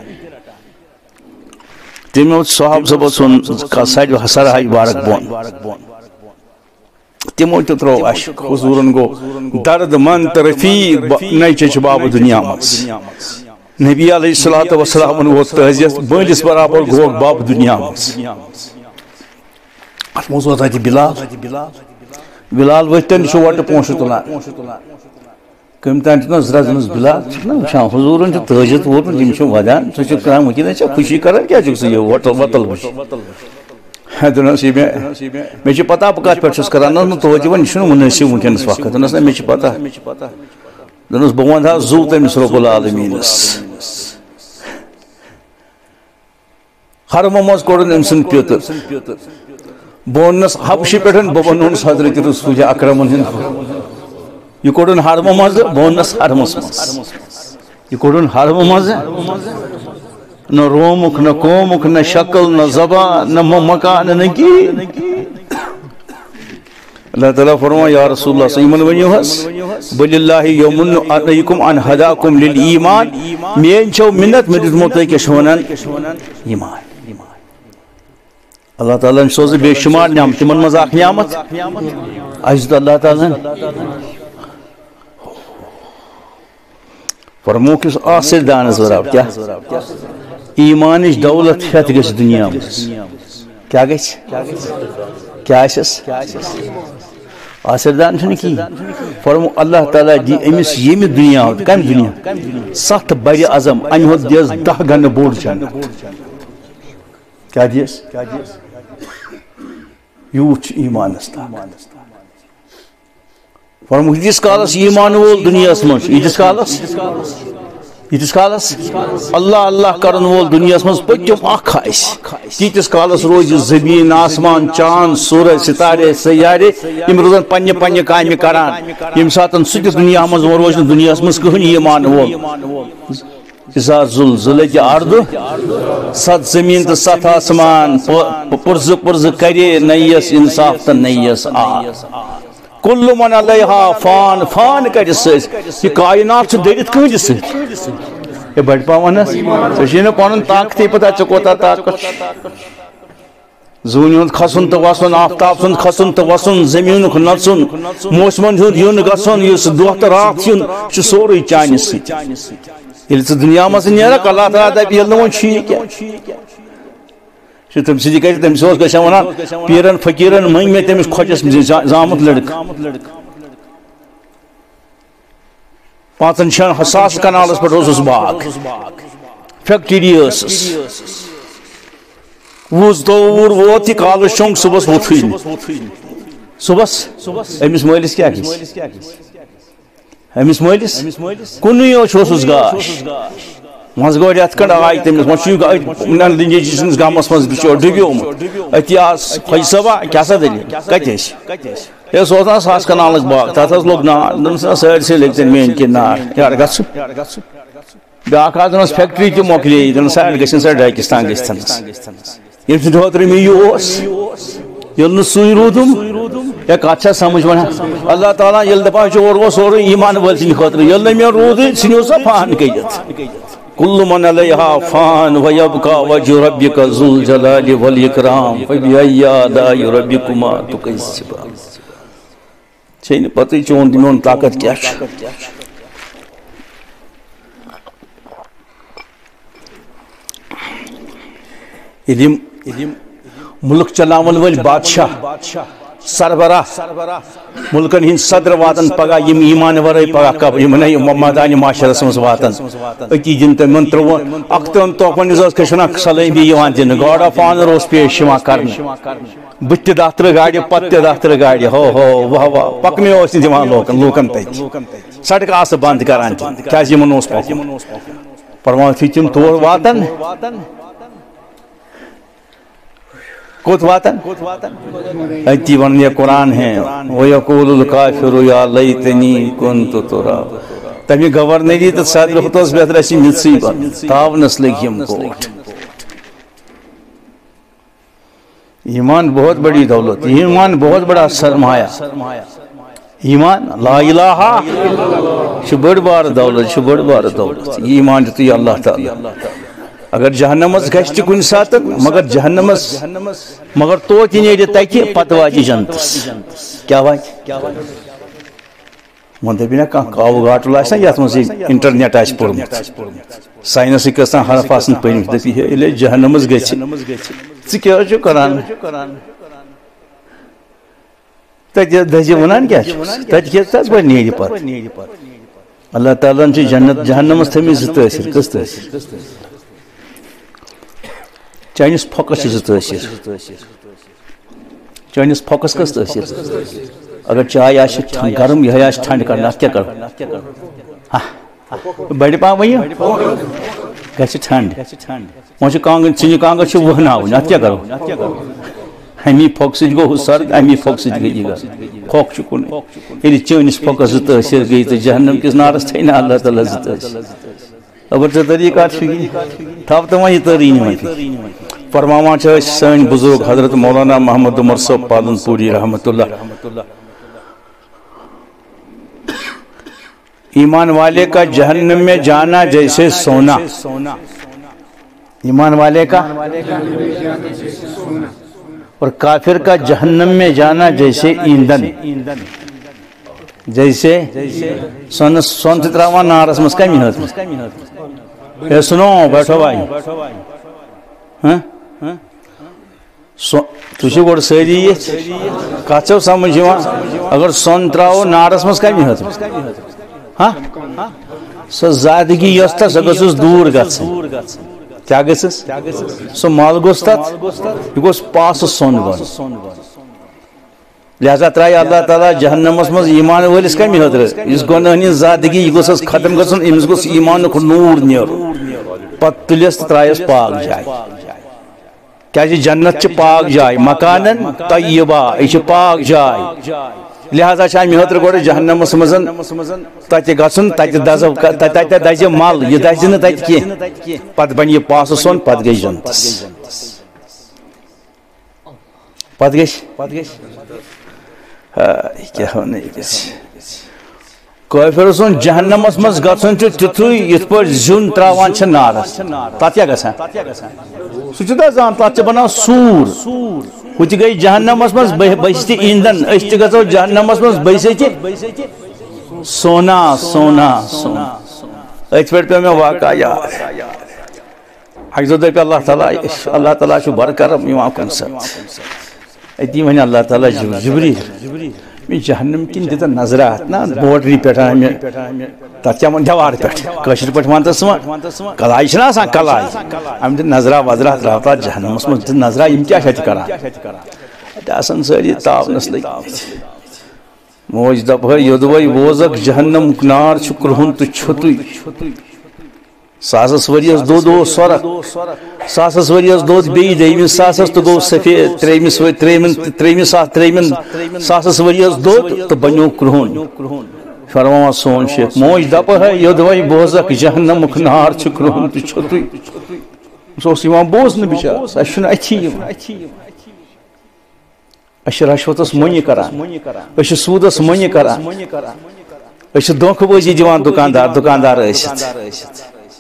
تم صاحب صاحب سن سج حسر ہائی بارک بون تمو تہ ترو عاشق حضورن گو درد من رفیق نیچ باب دنیا مز نبی علیہ الصلوۃ والسلام ووت تہذیت بندس برابر گو باب دنیا مز ات مز ووت اتہ بلال بلال ورتن چھ وٹ پونسہ تلان کم تان چھ زرزنس بلال چھ نا وچھان حضورن چھ تہذیت ووت تم چھ ودان چھ چھ کران وکین چھ خوشی کران کیا چھ یہ وٹل وٹل وچ دنس یہ مے چھ پتہ بہ کت پہ کران نا توجہ ون چھ مناسب ونکس وقت دنس نا مے چھ پتہ دنس بہ ون زو تمس رب العالمینس حرم مز کوڑن ام سن پیتر بونس حبشی پٹن بہ ونس حضرت رسول اکرم یہ کوڑن حرم مز بونس حرمس مز یہ کوڑن حرم مز نہ رومک نہ قومک نہ شکل نہ زبان نہ مکان نہ کی اللہ تعالیٰ فرما یا رسول اللہ صلی اللہ علیہ وسلم بل اللہ یومن علیکم ان ہداکم للایمان مین چو منت میں دمو تے کہ شونن ایمان اللہ تعالیٰ نے سوز بے شمار نعمت من مزاق نعمت عزت اللہ تعالیٰ فرمو کس آسر دانس برابر کیا ایمانش دولت ہت گس دنیا مز کیا گس کیا اسس آسر دان چھن کی فرمو اللہ تعالیٰ دی امس یم دنیا کم دنیا ست بڑ اعظم ان ہو دیس دہ گن بوڑ چن کیا دیس یوت ایمانس تا فرمو یتس کالس ایمان وول دنیا مز یتس کالس یتس کالس اللہ اللہ کرن وول دنیا مز پتم اخ آس تیتس کالس روز زمین آسمان چاند سورج ستارے سیارے یم روزن پنہ پنہ کامہ کران یم ساتن سہ دنیا مز روز دنیا مز کہن ایمان وول اذا زلزلت ارض ست زمین تو ست آسمان پرز پرز کرے نیس انصاف تو نیس آس کل من علیہا فان فان کر یہ کائنات سے درت کھنج سے یہ بڑ پاونس ثہ پن طاقت پتہ ٹھیک کوتا طاقت زون کھسن تو وسن آفتاب سن کھسن تو وسن زمین نژن موسمن ہند یون گھن اس دہ تو رات یون سورے چانہ سل دنیا مز نیرک اللہ تعالیٰ دپ یل ون تم سی تمس گا ونان پیرن فقیرن منگ میں تمس کھوچس زامت لڑکہ پانچن شن ساس کنالس پہ روزس باغ فیکٹری ٲسٕس وُز دوٗر ووت یہِ کالس شۄنٛگ صُبحس ووتھٕے نہٕ صُبحس أمِس مٲلِس کیٛاہ گژھِ أمِس مٲلِس کُنُے اوس اوسُس گاش مز گو رت کھنڈ آئی تمس وی لنجی سندس گامس مز بچور ڈبیومت اتھی آس خۄج صٲبا کیٛاہ سا دٔلیٖل کتہِ ٲسۍ ہے سُہ اوس نا ساس کنالس باغ تتھ حظ لوٚگ نار دوٚپمس سٲرسٕے لٔگۍ تٔمۍ میٛٲنۍ کِنۍ نار یارٕ گژھُن بیٛاکھ اکھ دوٚپنس فیکٹری تہِ مۄکلیے دوٚپنس سا گژھن سا ڈاکِستان گٔژھتنس ییٚمہِ سٕنٛدِ خٲطرٕ مےٚ یہِ اوس ییٚلہِ نہٕ سُے روٗدُم یا کتھ چھا سمجھ ونان اللہ تعالیٰ ییٚلہِ دپان چھُ اور گوٚو سورُے ایٖمان وٲلۍ سٕنٛدِ خٲطرٕ ییٚلہِ نہٕ مےٚ روٗدٕے ژٕ نِیو سا فان کٔرِتھ كل من عليها فان ويبقى وجه ربك ذو الجلال والإكرام فبأي آلاء ربكما تكذبان چھے پتہ چون میون طاقت کیا علم ملک چلاون ول بادشاہ سربراہ ملکن ہند صدر واتن پگہ یم ایمان ورے پگہ کب یم مادان معاشرس مز واتن اکی دن تمن ترو اختن توپن از کشنا سلیمی یوان دن گاڈ آف آنر اس پیش یوان کرن بت دفتر گاڑی پت دفتر گاڑی ہو ہو واہ واہ پکنے اس دِوان لوکن لوکن تت سڑک آس بند کران کیاز یمن اوس پکن پرواز تھی تم تور واتن کوت واتن اتی ون یہ قرآن ہے وَيَقُولُ الْكَافِرُ يَا لَيْتَنِي كُنْتُ تُرَابًا تمی گورنری تو صدر خطوس بہتر اسی مصیبت تاونس لگیم کوٹ. ایمان بہت بڑی دولت، ایمان بہت بڑا سرمایہ. ایمان لا الہ بڑ بار دولت بڑ بار دولت. ایمان دیتی اللہ تعالی. اگر جہنمس گھس کن سات مگر جہنمس مگر تو نیرِ تتہ پتہ واجہ جنتس. کیا واجہ من دپی نا کھانا کاو گاٹل آسا یت مز انٹرنیٹ آس پورمت سائنسک گھن حرف آسن پرمت دپی ییٚلہِ جہنمس گژھِ ژٕ کیٛاہ چھُکھ کران تتہِ دزِ ونان کیٛاہ چھُس تتہِ کیٛاہ تتھ گۄڈٕ نیرِ پتہٕ. اللہ تعالیٰ ہن چھِ جنت جہنمس تھٲمٕتۍ زٕ تٲثیر. کٔژ تٲثیر؟ چٲنِس پھۄکس چھِ زٕ تٲثیر. چٲنِس پھۄکس کٔژ تٲثیر؟ اگر چائے آسہِ گرم یہ آسہِ ٹھنڈ کرنا اتھ کیا کرو بڑِ پہم ؤنِو گژھِ ٹھنڈ. وۄنۍ چھُ کانٛگٕر ژِنہِ کانٛگٕر چھِ وٕہناوٕنۍ اتھ کیا کرو امی پھۄکہٕ سۭتۍ گوٚو ہُہ سرد امی پھۄکہٕ سۭتۍ گٔے یہِ گژھٕنۍ. پھۄکھ چھُ کُنُے. ییٚلہِ چٲنِس پھۄکس زٕ تٲثیر گٔے تہٕ جہنم کِس نارس تھٲے نہٕ اللہ تعالیٰ زٕ تٲثیر. خبر ژےٚ طریٖقات چھُ تھاو تہٕ وۄنۍ یہِ تٲریٖنی وۄنۍ. فرماوان چھِ أسۍ سٲنۍ بزرگ حضرت مولانا محمد عمر صٲب پالن پوری رحمۃ اللہ. ایمان والے کا جہنم میں جانا جیسے سونا. ایمان والے کا اور کافر کا جہنم میں جانا جیسے ایندھن. جیسے سون سون تراوان نارس مز کمی ہت. اے سنو بیٹھو بھائی ہاں تھی گوڑ ساری کت چھو سمجھ اگر سون تراو نارس مز کمی ہت ہاں سو زادگی یس تھا سو گھس دور گھن. کیا گھس سو مل گوس تت یہ گوس پاس سون بن. لہذا ترائے اللہ تعالیٰ جہنمس مز ایمان ولس کمی حضر اس گناہنی زادگی یہ گوس ختم گھن امس گوس ایمان نور نیر پتہ تلس ترائیس پاک جائے. کیا جنت چھ پاک جائے مکانن طیبہ یہ پاک جائے. لہذا امہ خطر گوڑ جہنمس مزن تتہ گھن تتہ دزِ مل یہ دزِ نہ تتہ کی پتہ بن یہ پاسہٕ سون پتہ گژھِ جنتس. پتہ گژھِ کیا ون کافر سن جہنمس مز گھن تیتھے یت پہ زیُن تراوان نارس تت کیا گژھان سہ دزان تت بنان سور. ہُہ تہِ گٔے جہنمس مز بٔسۍ تہِ ایندھن أسۍ تہِ گژھو جہنمس مز بٔسِتھ سونا سونا سونا. أتھۍ پٮ۪ٹھ پیوٚو مےٚ واقعہ یاد. اکہِ دۄہ دپہِ اللہ تعالیٰ اللہ تعالیٰ چھُ برکرم یِوان کُنہِ ساتہٕ أتی وَنہِ اللہ تعالیٰ جبریٖل مےٚ جہنم کِنۍ دِتہٕ نظرات نا بوڈری پٮ۪ٹھ مےٚ تتھ کیٛاہ ووٚن دیوار پٮ۪ٹھ کٲشِر پٲٹھۍ وَن تہٕ ژٕ وَن کلاے چھِنہ آسان کلاے أمۍ دِتۍ نظرا وظرا ترٛاو تتھ جہنمس منٛز دِتۍ نظرا یِم کیٛاہ چھِ اَتہِ کران اَتہِ آسان سٲری تاونس لٔگمٕتۍ. موج دپ ہے یوٚدوے بوزکھ جہنمُک نار چھُ کرٛہُن تہٕ چھُتُے. ساسس ؤرِیس دۄد اوس سۄرَکھ ساسس ؤرِیس دۄد بیٚیہِ دوٚیمِس ساسس تہٕ گوٚو سفید ترٛیٚیمِس ترٛیٚیمِن ترٛیٚیمِس ساس ترٛیٚیمِن ساسس ؤرِیس دۄد تہٕ بنیو کرٛہُن. فرماوان سون شیخ موج دپ ہے یوٚدوے بوزکھ جہنمُک نار چھُ کرٛہُن تہٕ چھُتُے. سُہ اوس یِوان بوزنہٕ بِچارٕ اَسہِ چھُنہٕ اَتھی یِوان. أسۍ چھِ رشوتس مۄنہِ کران أسۍ چھِ سوٗدس مۄنہِ کران أسۍ چھِ دھوکہٕ بٲزی دِوان دُکاندار دُکاندار ٲسِتھ.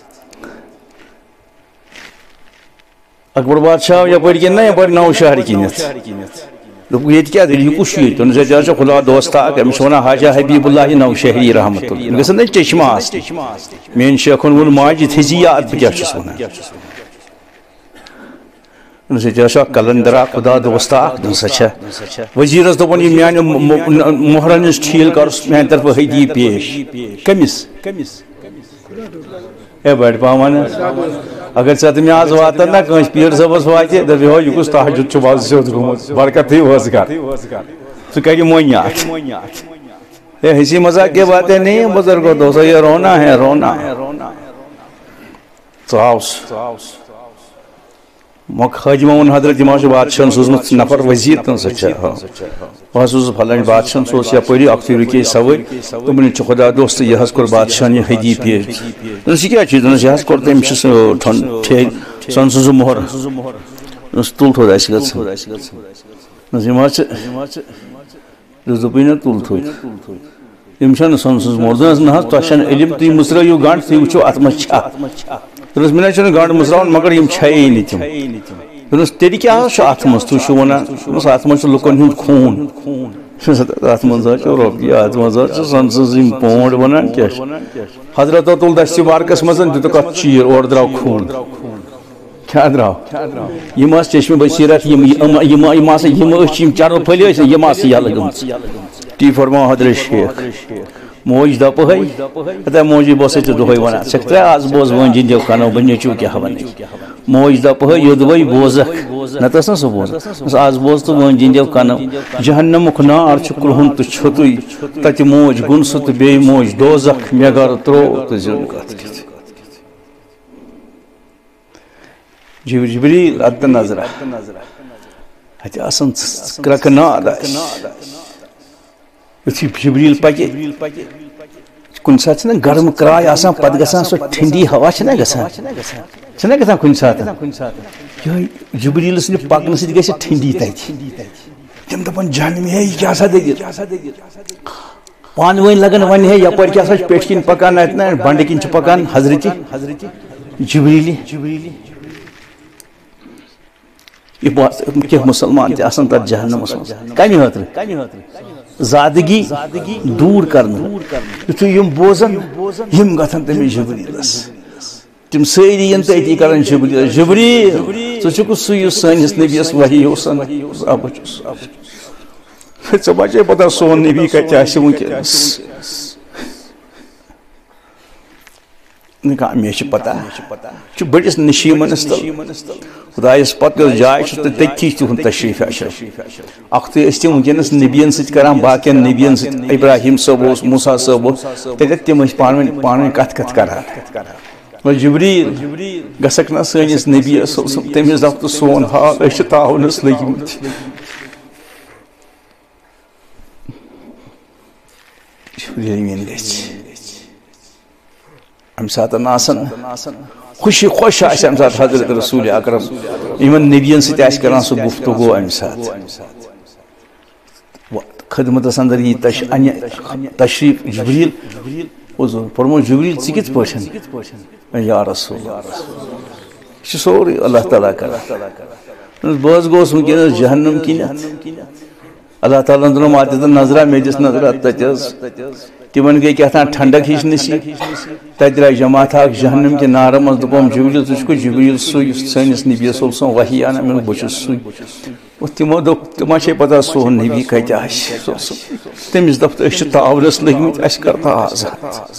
اکبر بادشاہ یپٲرۍ کِنۍ نہ یپٲرۍ نو شہر کِنتھ دوٚپُکھ ییٚتہِ کیٛاہ دٔلیٖل یہِ کُس چھُ ییٚتہِ دوٚپنس ییٚتہِ حظ چھُ خدا دوست اکھ أمِس چھِ ونان حاجہ حبیٖب اللہ نو شہری رحمۃ اللہ. یِم گژھن نہ چشمہ آسنہِ. میٲنۍ شیخن ووٚن ماجہِ تھٲیزِ یاد بہٕ کیٛاہ چھُس ونان. دوٚپنس ییٚتہِ حظ چھُ اکھ کلندر اکھ خدا دوست اکھ دوٚپُن سۄ چھےٚ وزیٖرس دوٚپُن یہِ میانہِ مۄہرن ہٕنٛز ٹھیٖل کرُس میانہِ طرفہٕ ہدیہِ پیش. کٔمِس اے بڑِ پہم ون اگر ژےٚ تہٕ مےٚ آز واتن نا کٲنٛسہِ پیٖر صٲبس واتہِ دپہِ ہو یہِ کُس تحجُد چھُ وز سیوٚد گوٚمُت برکتٕے ٲس گر ژٕ کر مۄنہِ اکھ. اے ہنسی مذاق کی باتیں نہیں بزرگوں دوستو یہ رونا ہے رونا. ژٕ آوُس مک حاجی مون حضرت ما بادشاہ سوزمت نفر وزیر تن سچا بہ سوز پھلن بادشاہ سوز یپری اکھتی رکی سوٲرۍ دوٚپُن چھُ خدا دوست یہ حظ کوٚر بادشاہن یہ ہدی پیش دوٚپُس یہِ کیٛاہ چھُ دوٚپُس یہِ حظ کوٚر تٔمۍ چھُ ٹھیک سۄن سوٗزُ مۄہر دوٚپُس تُل تھوٚد اَسہِ گژھُن دوٚپُس یِم حظ چھِ دوٚپُس دوٚپُے نہ تُل تھوٚد یِم چھَنہٕ سۄن سوٗز مۄہر دوٚپُس نہ حظ تۄہہِ چھَنہٕ علم تُہۍ مٕژرٲیِو گنٛڈ تُہۍ وٕچھِو اَتھ منٛز چھا دوٚپُس مےٚ نہ چھُنہٕ گنٛڈ مٕژراوُن مگر یِم چھَیی نہٕ تِم دوٚپُس تیٚلہِ کیٛاہ حظ چھُ اَتھ منٛز تُہۍ چھِو وَنان دوٚپُس اَتھ منٛز چھُ لُکن ہُنٛد خوٗن اَتھ منٛز حظ چھُ رۄپیہِ اَتھ منٛز حظ چھِ سۄن سٕنٛز یِم پونٛڈ وَنان کیٛاہ چھِ حضرتو تُل دسہِ مارکس منٛز دِتُکھ اَتھ چیٖر اورٕ درٛاو خوٗن کیٛاہ درٛاو یِم آسہٕ چشمہِ بصیٖرت یِم یِم آسہٕ یِم أچھ یِم چرٕب پھٔلۍ ٲسۍ یِم آسہٕ یَلہٕ گٔمژٕ تی فرماو حضرت شیخ موج دپہے ہتا موجی بہٕ اوسَے ژےٚ دۄہَے وَنان ژٕ ترٛےٚ آز بوز وۄنۍ جِنٛدیو کَنو بہٕ نیٚچوٗ کیٛاہ وَنَے موج دپہے یوٚدوَے بوزکھ نتہٕ ٲس نا سُہ بوزان آز بوز تہٕ وۄنۍ جِنٛدیو کَنو جہنمُک نار چھُ کرٛہُن تہٕ چھوٚتُے تَتہِ موج گُنسہٕ تہٕ بیٚیہِ موج دوزکھ مےٚ گرٕ ترٛوو تہٕ زیُن کَتھ کِتھ جبریٖل اَدٕ نظرا اَتہِ آسان کرٛکہٕ ناد آسہِ یُتھُے جبریٖل پَکہِ کُنہِ ساتہٕ چھِنہ گرم کرٛاے آسان پتہٕ گژھان سۄ ٹھنٛڈی ہوا چھِنہ گژھان چھِنہ گژھان کُنہِ ساتہٕ یِہوٚے جبریٖل سٕنٛدِ پکنہٕ سۭتۍ گژھِ ٹھنٛڈی تَتہِ تِم دَپان جہنمی ہے یہِ کیٛاہ سا دٔلیٖل پانہٕ ؤنۍ لگان وَنہِ ہے یپٲرۍ کیٛاہ سا چھِ پٮ۪ٹھۍ کِنۍ پکان اَتہِ نہ بنٛڈٕ کِنۍ چھِ پکان حضرتِ جبریٖلہِ یہِ کینٛہہ مُسلمان تہِ آسان تَتھ جہنمس منٛز کمہِ خٲطرٕ زادگی دوٗر کرنہٕ یُتھُے یِم بوزان یِم گژھن تٔمِس جبریٖلس تِم سٲری یِن تہٕ أتی کران جبریٖلس جبریٖل ژٕ چھُکھ سُہ یُس سٲنِس نبیَس وحی اوسن بہٕ چھُس ژےٚ بچے پتہ سون نبی کتہِ آسہِ وٕنکیٚنس مےٚ چھِ پتہ چھُ بٔڑِس نشیٖمنس تل خۄدایس پتہٕ یۄس جاے چھِ تہٕ تٔتھی چھِ تِہُنٛد تشریٖف اشرف اکھتُے ٲسۍ تِم وٕنکیٚنس نبین سۭتۍ کران باقین نبین سۭتۍ ابراہیم صٲب اوس موسا صٲب اوس تتٮ۪تھ تِم ٲسۍ پانہٕ ؤنۍ پانہٕ ؤنۍ کتھ کتھ کران جبریٖل گژھکھ نا سٲنِس نبیَس تٔمِس دپ تہٕ سون حال أسۍ چھِ تعاونس لٔگۍمٕتۍ جبریٖل گژھِ امہِ ساتہٕ آسان خوشی خۄش آسہِ امہِ ساتہٕ حضرت رسوٗلِ اکرم یِمن نبین سۭتۍ آسہِ کران سُہ گفتگو امہِ ساتہٕ خدمتس انٛدر یی انہِ تشریٖف جبریٖل پوٚرمُت جبریٖل ژٕ کِتھ پٲٹھۍ یا رسول یہِ چھُ سورُے اللہ تعالیٰ کران بہٕ حظ گوٚوُس وٕنکیٚنس جہنم کِنٮ۪تھ اللہ تعالیٰ ہن دوٚپُن اتٮ۪تھ نظرا مےٚ دِژ نظرا تتہِ حظ تِمن گٔے کیٛاہ تام ٹھنڈک ہِش نصیٖب تتہِ درٛاے جماعت اکھ جہنم کہِ نارٕ منٛز دوٚپُم جبریٖل ژٕ چھُکھ جبریٖل سُے یُس سٲنِس نبیَس اوس وحی انان مےٚ بہٕ چھُس سُے تِمو دوٚپ ژےٚ ما چھے پتہ سون نبی کتہِ آسہِ سُہ اوس تٔمِس دپ تہٕ أسۍ چھِ تعاونس لٔگۍمٕتۍ اَسہِ کر تہٕ آزاد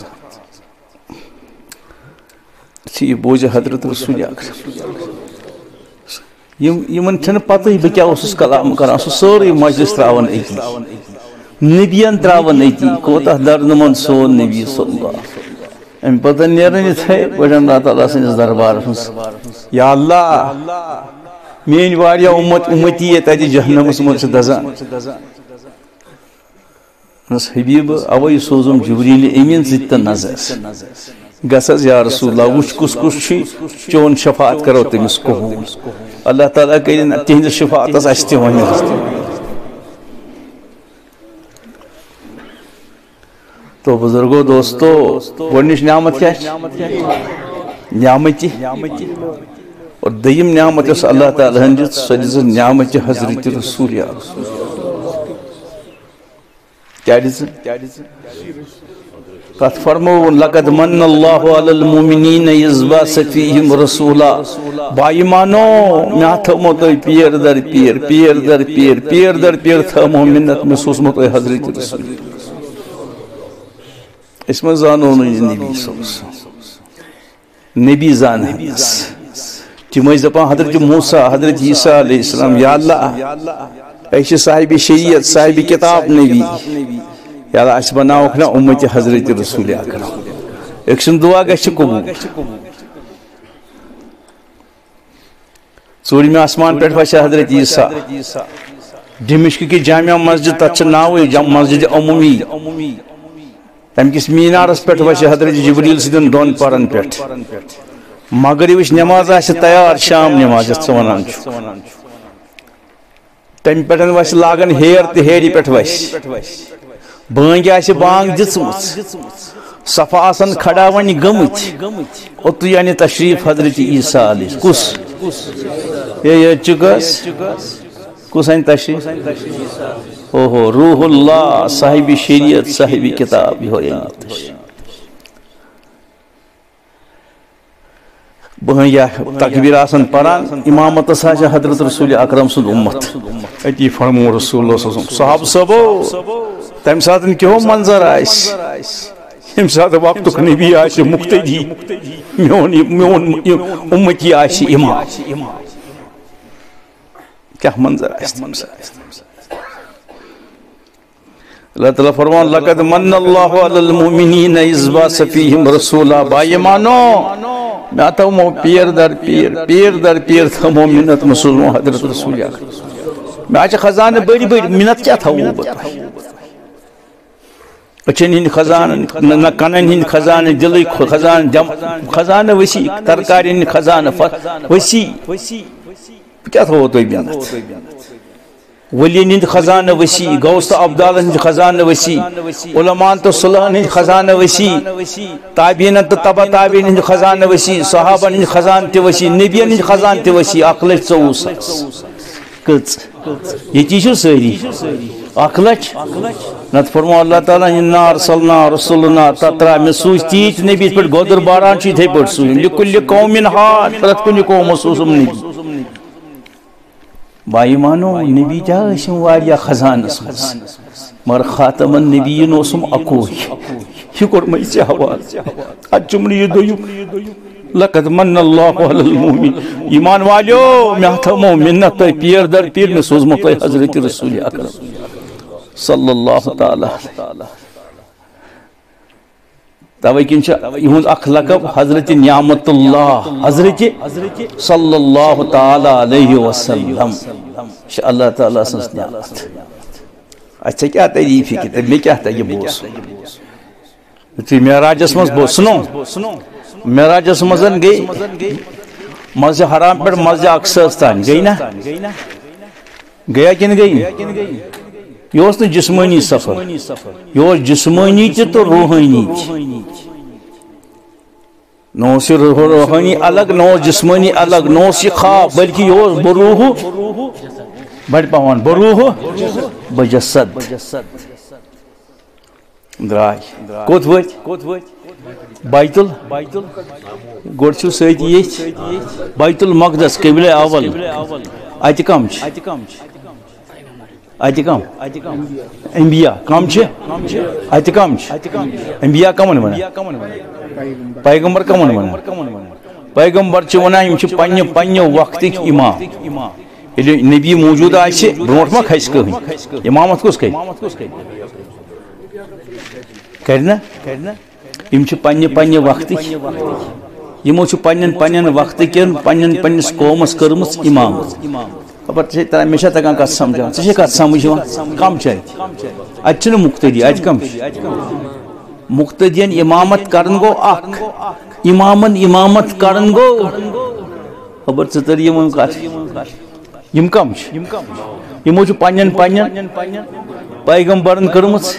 یُتھُے یہِ بوزِ حضرت رسوٗلِ اکرم یِم یِمن چھنہٕ پتہٕے بہٕ کیٛاہ اوسُس کلام کران سُہ سٲرٕے مجلس تراوان أتی نبین تراوان أتی کوتاہ دردمند سون نبی صلی اللہ امہِ پتہٕ نیران یِتھٕے پٲٹھۍ اللہ تعالیٰ سٕنٛدِس دربارس منٛز یا اللہ میٲنۍ واریاہ اُمت اُمتی ییٚتہِ اتہِ جہنمس منٛز چھِ دزان حبیٖبہٕ اوے سوزُم جبریٖلِ امیٖن سۭتۍ تہٕ نظر گژھ حظ یا رسول اللہ وٕچھ کُس کُس چھُے چون شفاعت کرو تٔمِس قبوٗل اللہ تعالیٰ کٔرِنۍ تِہنٛدِس شفاعتس اَسہِ تہِ وۄنۍ تو بزرگو دوستو گۄڈنِچ نعمت کیٛاہ چھِ نعمتہِ اور دوٚیِم نعمت یۄس اللہ تعالیٰ ہن دِژ سۄ دِژ نعمتہِ حضرت رسوٗلِ کیٛاہ دِژ تتھ فرمووُن لقد من اللہ علی المؤمنین اذ بعث فیہم رسولا بایمانو مےٚ ہا تھٲومو تۄہہِ پیر در پیر پیر در پیر پیر در پیر تھٲومو مِنت مےٚ سوٗزمو تۄہہِ حضرت رسول أسۍ ما زانو نہٕ یہِ نبی صٲب نبی زانہس تِم ٲسۍ دپان حضرت موسیٰ حضرت عیسیٰ علیہ السلام یا اللہ أسۍ چھِ صاحبِ شریعت صاحبِ کتاب نبی یا اللہ اَسہِ بناوکھ نا اُمتِ حضرت رسوٗلِ اکرم أکۍ سُنٛد دُعا گژھِ قبوٗل ژوٗرمہِ آسمان پٮ۪ٹھ وسہِ حضرت عیسیٰ دمشق کی جامع مسجد تتھ ناوٕے مسجد عمومی تمہِ کِس مینارس پٮ۪ٹھ وسہِ حضرت جبریل سٕنٛدٮ۪ن دۄن پرن پٮ۪ٹھ مغربٕچ نٮ۪ماز آسہِ تیار شام نٮ۪ماز یتھ ژٕ ونان چھُ تمہِ پٮ۪ٹھ وسہِ لاگن ہیر تہٕ ہیرِ پٮ۪ٹھ وسہِ بٲنٛگۍ آسہِ بانٛگ دِژمٕژ صفا آسن کھڑا وۄنۍ گٔمٕتۍ اوٚتُے انہِ تشریٖف حضرت عیسیٰ علیہ کُس ہے ییٚتہِ چھُ کس کُس انہِ تشریٖف اوہو روح اللہ صاحب شریعت صاحب کتاب یہوے بہنیا تکبیر آسن پران امامتس آسہِ حضرت رسول اکرم سُنٛد اُمت اتی فرمو رسول اللہ صلی اللہ علیہ وسلم صحاب صبو تمہِ ساتہٕ کیٛاہ منظر آسہِ ییٚمہِ ساتہٕ وقتُک نبی آسہِ مُقتدی میون میون اُمتی آسہِ امام کیٛاہ منظر آسہِ تمہِ ساتہٕ اللہ تعالیٰ فرمان لقد من اللہ علی المؤمنین اذ بعث فیہم رسولا بھائی مانو میں تھمو پیر در پیر پیر در پیر تھمو منت مسلمو حضرت رسول اکرم میں آج خزانہ بڑی بڑی منت کیا تھا وہ بتا اچھن ہند خزانہ نہ کنن ہند خزانہ دل خزانہ خزانہ وسیع ترکاری ہند خزانہ وسیع کیا تھا وہ تو بیانت ولین ہند خزانہ وسیع غوث ابدال ہند خزانہ وسیع علماء تو صلح ہند خزانہ وسیع تابعین تو تبع تابعین ہند خزانہ وسیع صحابہ ہند خزانہ تہ وسیع نبیین ہند خزانہ تہ وسیع اکھ لچھ ژوٚوُہ ساس کٔژ ییٚتی چھُ سٲری اکھ لچھ نتہٕ فرمو اللہ تعالیٰ اِنَّا أَرْسَلْنَا رُسُلَنَا تَتْرَا مےٚ سوٗزۍ تیٖتۍ نبی پٮ۪ٹھ گودُر باران چھُ یِتھَے پٲٹھۍ سوٗزِم لِکُلہِ قومٍ ہاد پرٛٮ۪تھ کُنہِ قومَس اوسُم نبی بھائی مانو نبی کیا ٲسِم واریاہ خزانس منٛز مگر خاتم النبیین اوسُم اکوے یہِ کوٚرمَے ژےٚ حوالہٕ اَتہِ چھُم نہٕ یہِ دوٚیُم لقد من اللہ علی المؤمنین ایمان والیو مےٚ تھٲومو مِنت تۄہہِ پیر در پیر مےٚ سوٗزمو تۄہہِ حضرت رسول اکرم صلی اللہ تعالیٰ توے کِنۍ چھُ یِہُنٛد اکھ لقب حضرت نعمت اللہ حضرت صلی اللہ تعالیٰ علیہ وسلم چھِ اللہ تعالیٰ سٕنٛز نعمت اَسہِ ژےٚ کیٛاہ تعریٖف ہیٚکہِ تہٕ مےٚ کیٛاہ تگہِ بوزُن یُتھُے معراجس منٛز بوسنو معراجس منٛز گٔے مسجد حرام پٮ۪ٹھ مسجد اقصاہس تانۍ گٔے نا گٔیا کِنہٕ گٔے یہ اوس نہٕ جسمٲنی سفر یہ اوس جسمٲنی تہِ تہٕ روحٲنی تہِ نہ اوس یہِ روحٲنی الگ نہ اوس جسمٲنی الگ نہ اوس یہِ خواب بلکہ یہ اوس بروح بڑِ پہن بروح بجسد درٛاے کوٚت ؤتھۍ بیت ال گۄڈٕ چھُو سۭتۍ ییٚتھۍ بیت المقدس قبلہ اول اتہِ کم چھِ اتہِ کم انبیاء کم چھِ اتہِ کم چھِ انبیاء کمن ونان پیغمبر کمن ونان پیغمبر چھِ ونان یِم چھِ پننہِ پننہِ وقتٕکۍ امام ییٚلہِ نبی موجوٗد آسہِ برونٛٹھ ما کھسہِ کٕہٕنۍ امامت کُس کرِ کرِ نا یِم چھِ پننہِ پننہِ وقتٕکۍ یِمو چھِ پننٮ۪ن پننٮ۪ن وقتٕکٮ۪ن پننٮ۪ن پننِس قومس کٔرمٕژ امامت خبر ژےٚ تران مےٚ چھا تگان کتھ سمجھاوٕنۍ ژےٚ چھے کتھ سمجھ یِوان کم چھِ اتہِ اتہِ چھُنہٕ مُقتدی اتہِ کم چھِ مُقتدین امامت کرن گوٚو اکھ امامن امامت کرن گوٚو خبر ژٕ تر یِمن کتھ یِم کم چھِ یِمو چھِ پننٮ۪ن پننٮ۪ن پیغمبرن کٔرمٕژ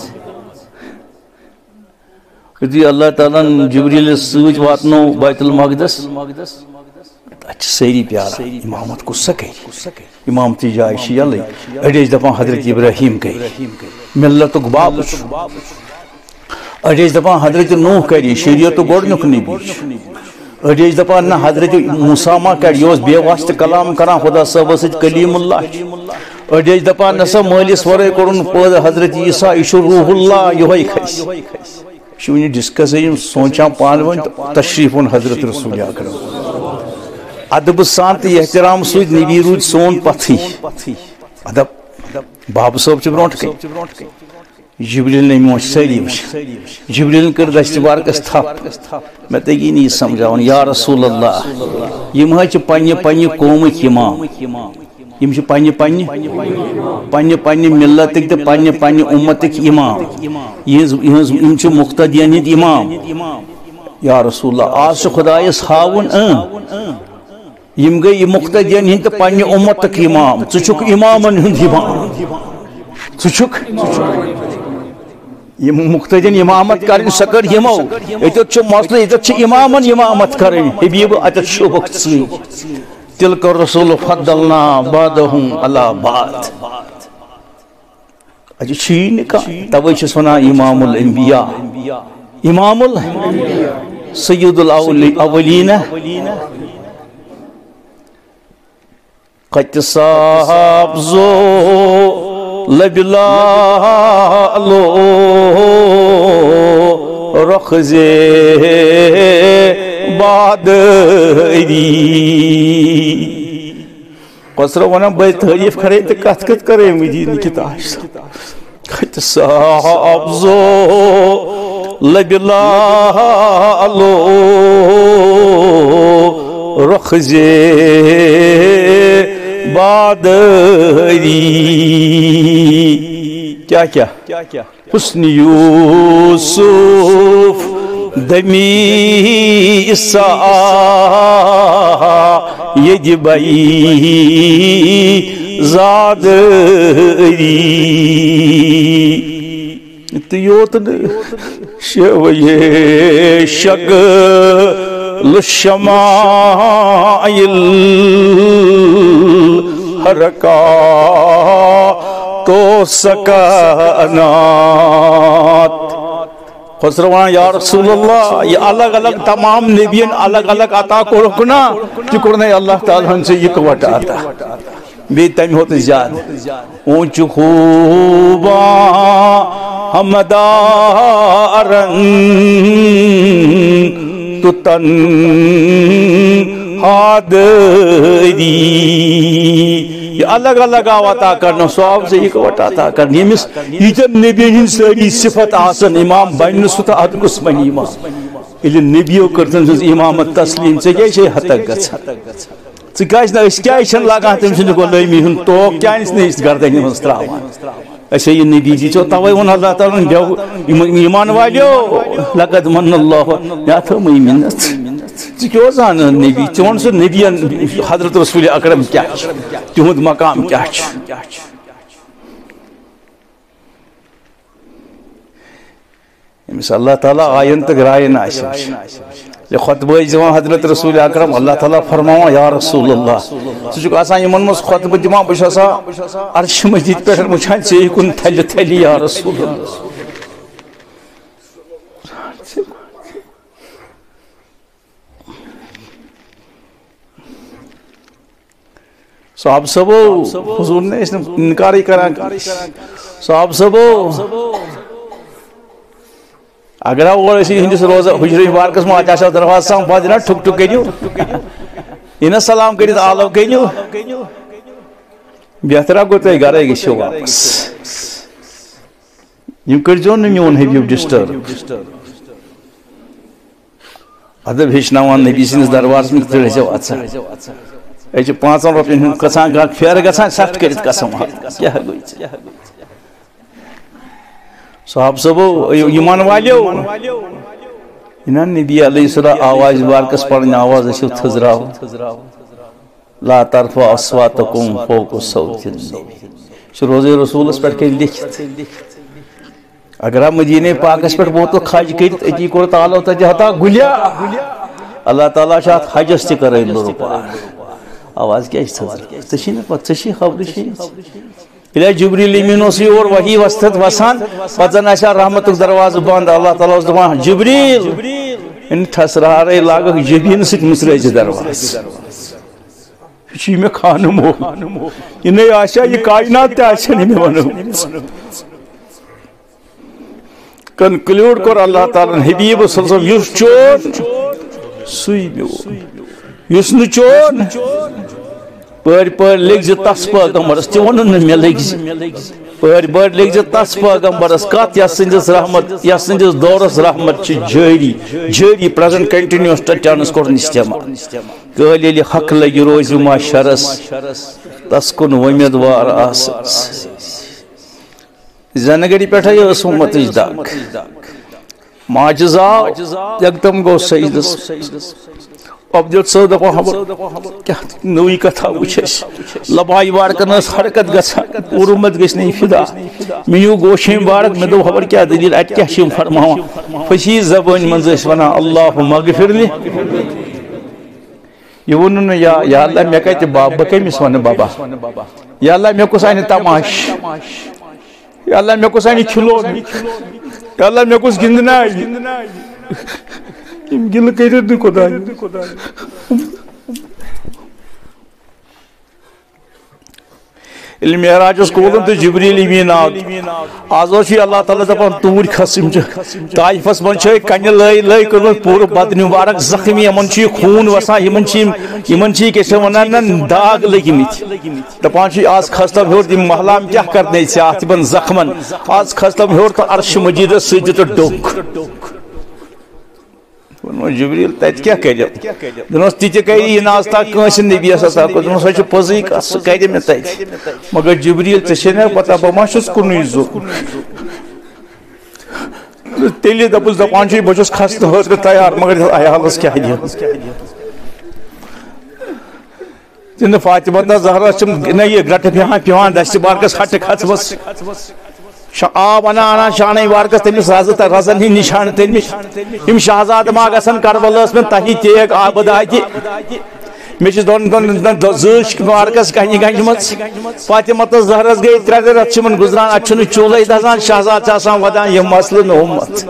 یُتھُے اللہ تعالیٰ ہن جبریٖلس سۭتۍ واتنو بیت المقدس اتہِ چھِ سٲری پیاران امامت کُس سا کرِ امامتی جاے چھِ یلے أڑۍ ٲسۍ دپان حضرت ابراہیم کرِ ملتُک باب چھُ أڑۍ ٲسۍ دپان حضرت نوح کرِ شریعتُک گۄڈنیُک نبی چھُ أڑۍ ٲسۍ دپان نہ حضرت موسیٰ ما کرِ یہِ اوس بے واسطہٕ کلام کران خدا صٲبس سۭتۍ کلیم اللہ چھُ أڑۍ ٲسۍ دپان نہ سا مٲلِس ورٲے کوٚرُن پٲدٕ حضرت عیسیٰ یہِ چھُ روح اللہ یِہوے کھسہِ یہ وُنہِ ڈسکس یِم سونچان پانہٕ ؤنۍ تہٕ تشریٖف اوٚن حضرت رسول اکرم ادب سان تہٕ احترام سۭتۍ نبی روٗدۍ سون پتھٕے ادب بابہٕ صٲب چھِ برونٛٹھ کَنۍ جبریل نے موش ساری وچ جبریل کر دست بارکس تھپ میں تگی نہیں سمجھاون یا رسول اللہ یم ہچ پنہ پنہ قومک امام یم چھ پنہ پنہ پنہ پنہ ملتک تہ پنہ پنہ امتک امام یم چھ مقتدین ہند امام یا رسول اللہ آج خدایس ہاون یم گئی مقتدین ہند تہ پنہ امتک امام ژٕ چھُکھ امامن ہند امام ژٕ چھُکھ یم مقتدین امامت کرن سکر یمو اتت چھ مسئلہ اتت چھ امامن امامت کرن حبیب اتت شوبک ژٕے تلک الرسول فضلنا بعضهم على بعض اجی چھی نکاح توے چھس ونان امام الانبیاء امام ال سید الاولین قد صاحب زو لبلا لو رخزے بادری قصر وانا بھائی تعریف کرے تو کت کت کرے مدین کتاش خط صاحب زو لبلا لو رخزے بادری کیا کیا حسن یوسف دمی عیسیٰ یجبئی زادری تیوت شویے شگ لشمائل حرکا تو سکانات خسروان یا رسول اللہ یہ الگ الگ تمام نبیین الگ الگ عطا کو رکنا کہ کرنے اللہ تعالیٰ ہم سے یہ قوت آتا بے تیم ہوتے زیاد اونچ خوبا ہمدارن تو تن حادری یہ الگ الگ عطا کرنا صحاب سے ایک وقت عطا کرنا یہ مس یہ نبیین ساری صفت آسن امام بین ستا حد قسمنی امام یہ نبیو کرتن سنس امامت تسلیم سے کیا چھے حتک گچھ سے کیا چھنا اس کیا چھن لگا تم سنس کو لئیمی ہن توک کیا اس نے اس گردنی مستراوان ایسے یہ نبی جی چھو تاوئی ہون اللہ تعالیٰ ایمان والیو لقد من اللہ یا تھا مئی منت ژٕ کیٛاہ اوس زانان نبی چون سُہ نبیَن حضرت رسول اکرم کیٛاہ چھُ تِہُنٛد مقام کیٛاہ چھُ ییٚمِس اللہ تعالیٰ آین تہٕ گرٛاین آسہِ یہ خطبہ دِوان حضرت رسول اکرم اللہ تعالیٰ فرماوان یا رسول اللہ ژٕ چھُکھ آسان یِمن منٛز خطبہ دِوان بہٕ چھُس آسان عرشہِ مجیٖد پٮ۪ٹھ وٕچھان ژےٚ کُن تھلہِ تھلہِ یا رسول اللہ صاحب صبو حضور نے اس نے انکار ہی کرا صاحب صبو اگر آپ اور اسی ہندس روزہ حجری بارکس میں آچاشا درواز سام فاضلہ ٹھک ٹھک کنیو انہا سلام کرید آلو کنیو بہتر آپ کو تو گھر ہے گیشو واپس یم کر جو نمیون ہے بیو ڈسٹر ادب ہشناوان نبی سنس درواز میں کتر ہے جو آتسا ایچے پانچان روپین ہن کسان گاک پھیر گسان سخت کرید قسم کیا گوئی صاحب صبو ایمان والیو انہاں نبی علیہ السلام آواز بارکس پڑھنے آواز اشو تھزراو لا طرفا اصواتکم فوق صوت النبی شو روز رسول اس پر کے لکھت اگر آپ مدینہ پاکس پر بہت خاج کرید اتی کو تعالیٰ تجہتا گلیا اللہ تعالیٰ شاہد حجست کرے اللہ روپا آواز کیا اس تھزر تشی نا پت تشی خبری شی الہ جبریل امینو سی اور وحی وستت وسان پتن ایسا رحمت دروازہ بند اللہ تعالیٰ اس دمان جبریل ان ٹھسرارے لاغا جبین سک مسرج دروازہ چی میں خانم ہو انہیں آشا یہ کائنات تے آشا نہیں میں ونو کنکلیوڈ کر اللہ تعالیٰ حبیب صلی اللہ علیہ وسلم یس چون سوئی بیو یس نچون پٲرۍ پٲرۍ لیکھزِ تس پیغمبرس تہِ ووٚنُن نہٕ مےٚ لیکھزِ پٲرۍ پٲرۍ لیکھزِ تس پیغمبرس کتھ یتھ سٕنٛدِس رحمت یتھ سٕنٛدِس دورس رحمت چھِ جٲری جٲری پریزنٹ کنٹینیوس ٹینس کوٚرُن استعمال کٲلۍ ییٚلہِ حق لگہِ روزِ ما شرس تس کُن وۄمید آسان زنگری پٮ۪ٹھے ٲس اُمتٕچ دگ ماجہِ آو یکدم گوٚو سجدس اب دیُت سو دپو خبر کیا نوٕے کتھا وٕچھ اَسہِ لبایہِ وارکن ٲس حرکت گژھان پوٗرٕ گژھِ نہٕ یہِ فِدا مےٚ نیوٗ گوشٲمۍ وارک مےٚ دوٚپ خبر کیٛاہ دٔلیٖل اَتہِ کیٛاہ چھِ یِم فرماوان فصیح زبٲنۍ منٛز ٲسۍ ونان اللہُمَ اغفرلی یہ ووٚنُن نہٕ یا یا اللہ مےٚ کتہِ بب بہٕ کٔمِس وَنہٕ ببا یا اللہ مےٚ کُس انہِ تماش یا اللہ مےٚ کُس انہِ کھِلون یا اللہ مےٚ کُس گِنٛدنایہِ یم گِلہٕ کٔرِتھ نہٕ خۄداے ییٚلہِ معراجس کھولُن تہٕ جبریٖل یمیٖن آو آز اوس یہِ اللہ تعالیٰ دپان توٗرۍ کھس یِم چھِ طایفس منٛز چھِ کنہِ لٲے لٲے کوٚرمُت پوٗرٕ بدنہِ مُبارک زخمی یِمن چھُ یہِ خوٗن وسان یِمن چھِ یِمن چھِ یہِ کیٛاہ چھِ ونان نہ داغ لٔگمٕتۍ دپان چھِ آز کھستم ہیوٚر یِم محلام کیٛاہ کرنٲے ژےٚ اتھ یِمن زخمن آز کھستم ہیوٚر تہٕ عرشہِ مجیٖدس سۭتۍ تہٕ ڈوٚکھ جبریٖل تتہِ کیٛاہ کٔرِو دوٚپنس تہِ تہِ کری یہِ نہٕ آز تام کٲنٛسہِ نبیس عطا کوٚرمُت دوٚپنس سۄ چھِ پوٚزٕے کتھ سُہ کرِ مےٚ تتہِ مگر جبریٖل ژےٚ چھے نا پتہ بہٕ ما چھُس کُنُے زوٚن تیٚلہِ دپُس دپان چھُ بہٕ چھُس کھسنہٕ خٲطرٕ تیار مگر یتھ عیالس کیٛاہ دِمہٕ تِنہٕ فاطمہ زہرا چھِم نہ یہِ گرٹہٕ بیٚہوان پیٚوان دستہِ بارکس ہٹہٕ کھژمٕژ آب انا انا شانے وارکس تمس رزت رزن ہند نشان تلمت یم شہزاد ما گھن کربلس میں تہی تیگ آبد آتہ مے دون دون زش وارکس کنہ گنجمت فاطمہ زہرس گئی ترے رت چمن گزران اتھ چولے دزان شہزاد آسان ودان یہ مسئلہ نومت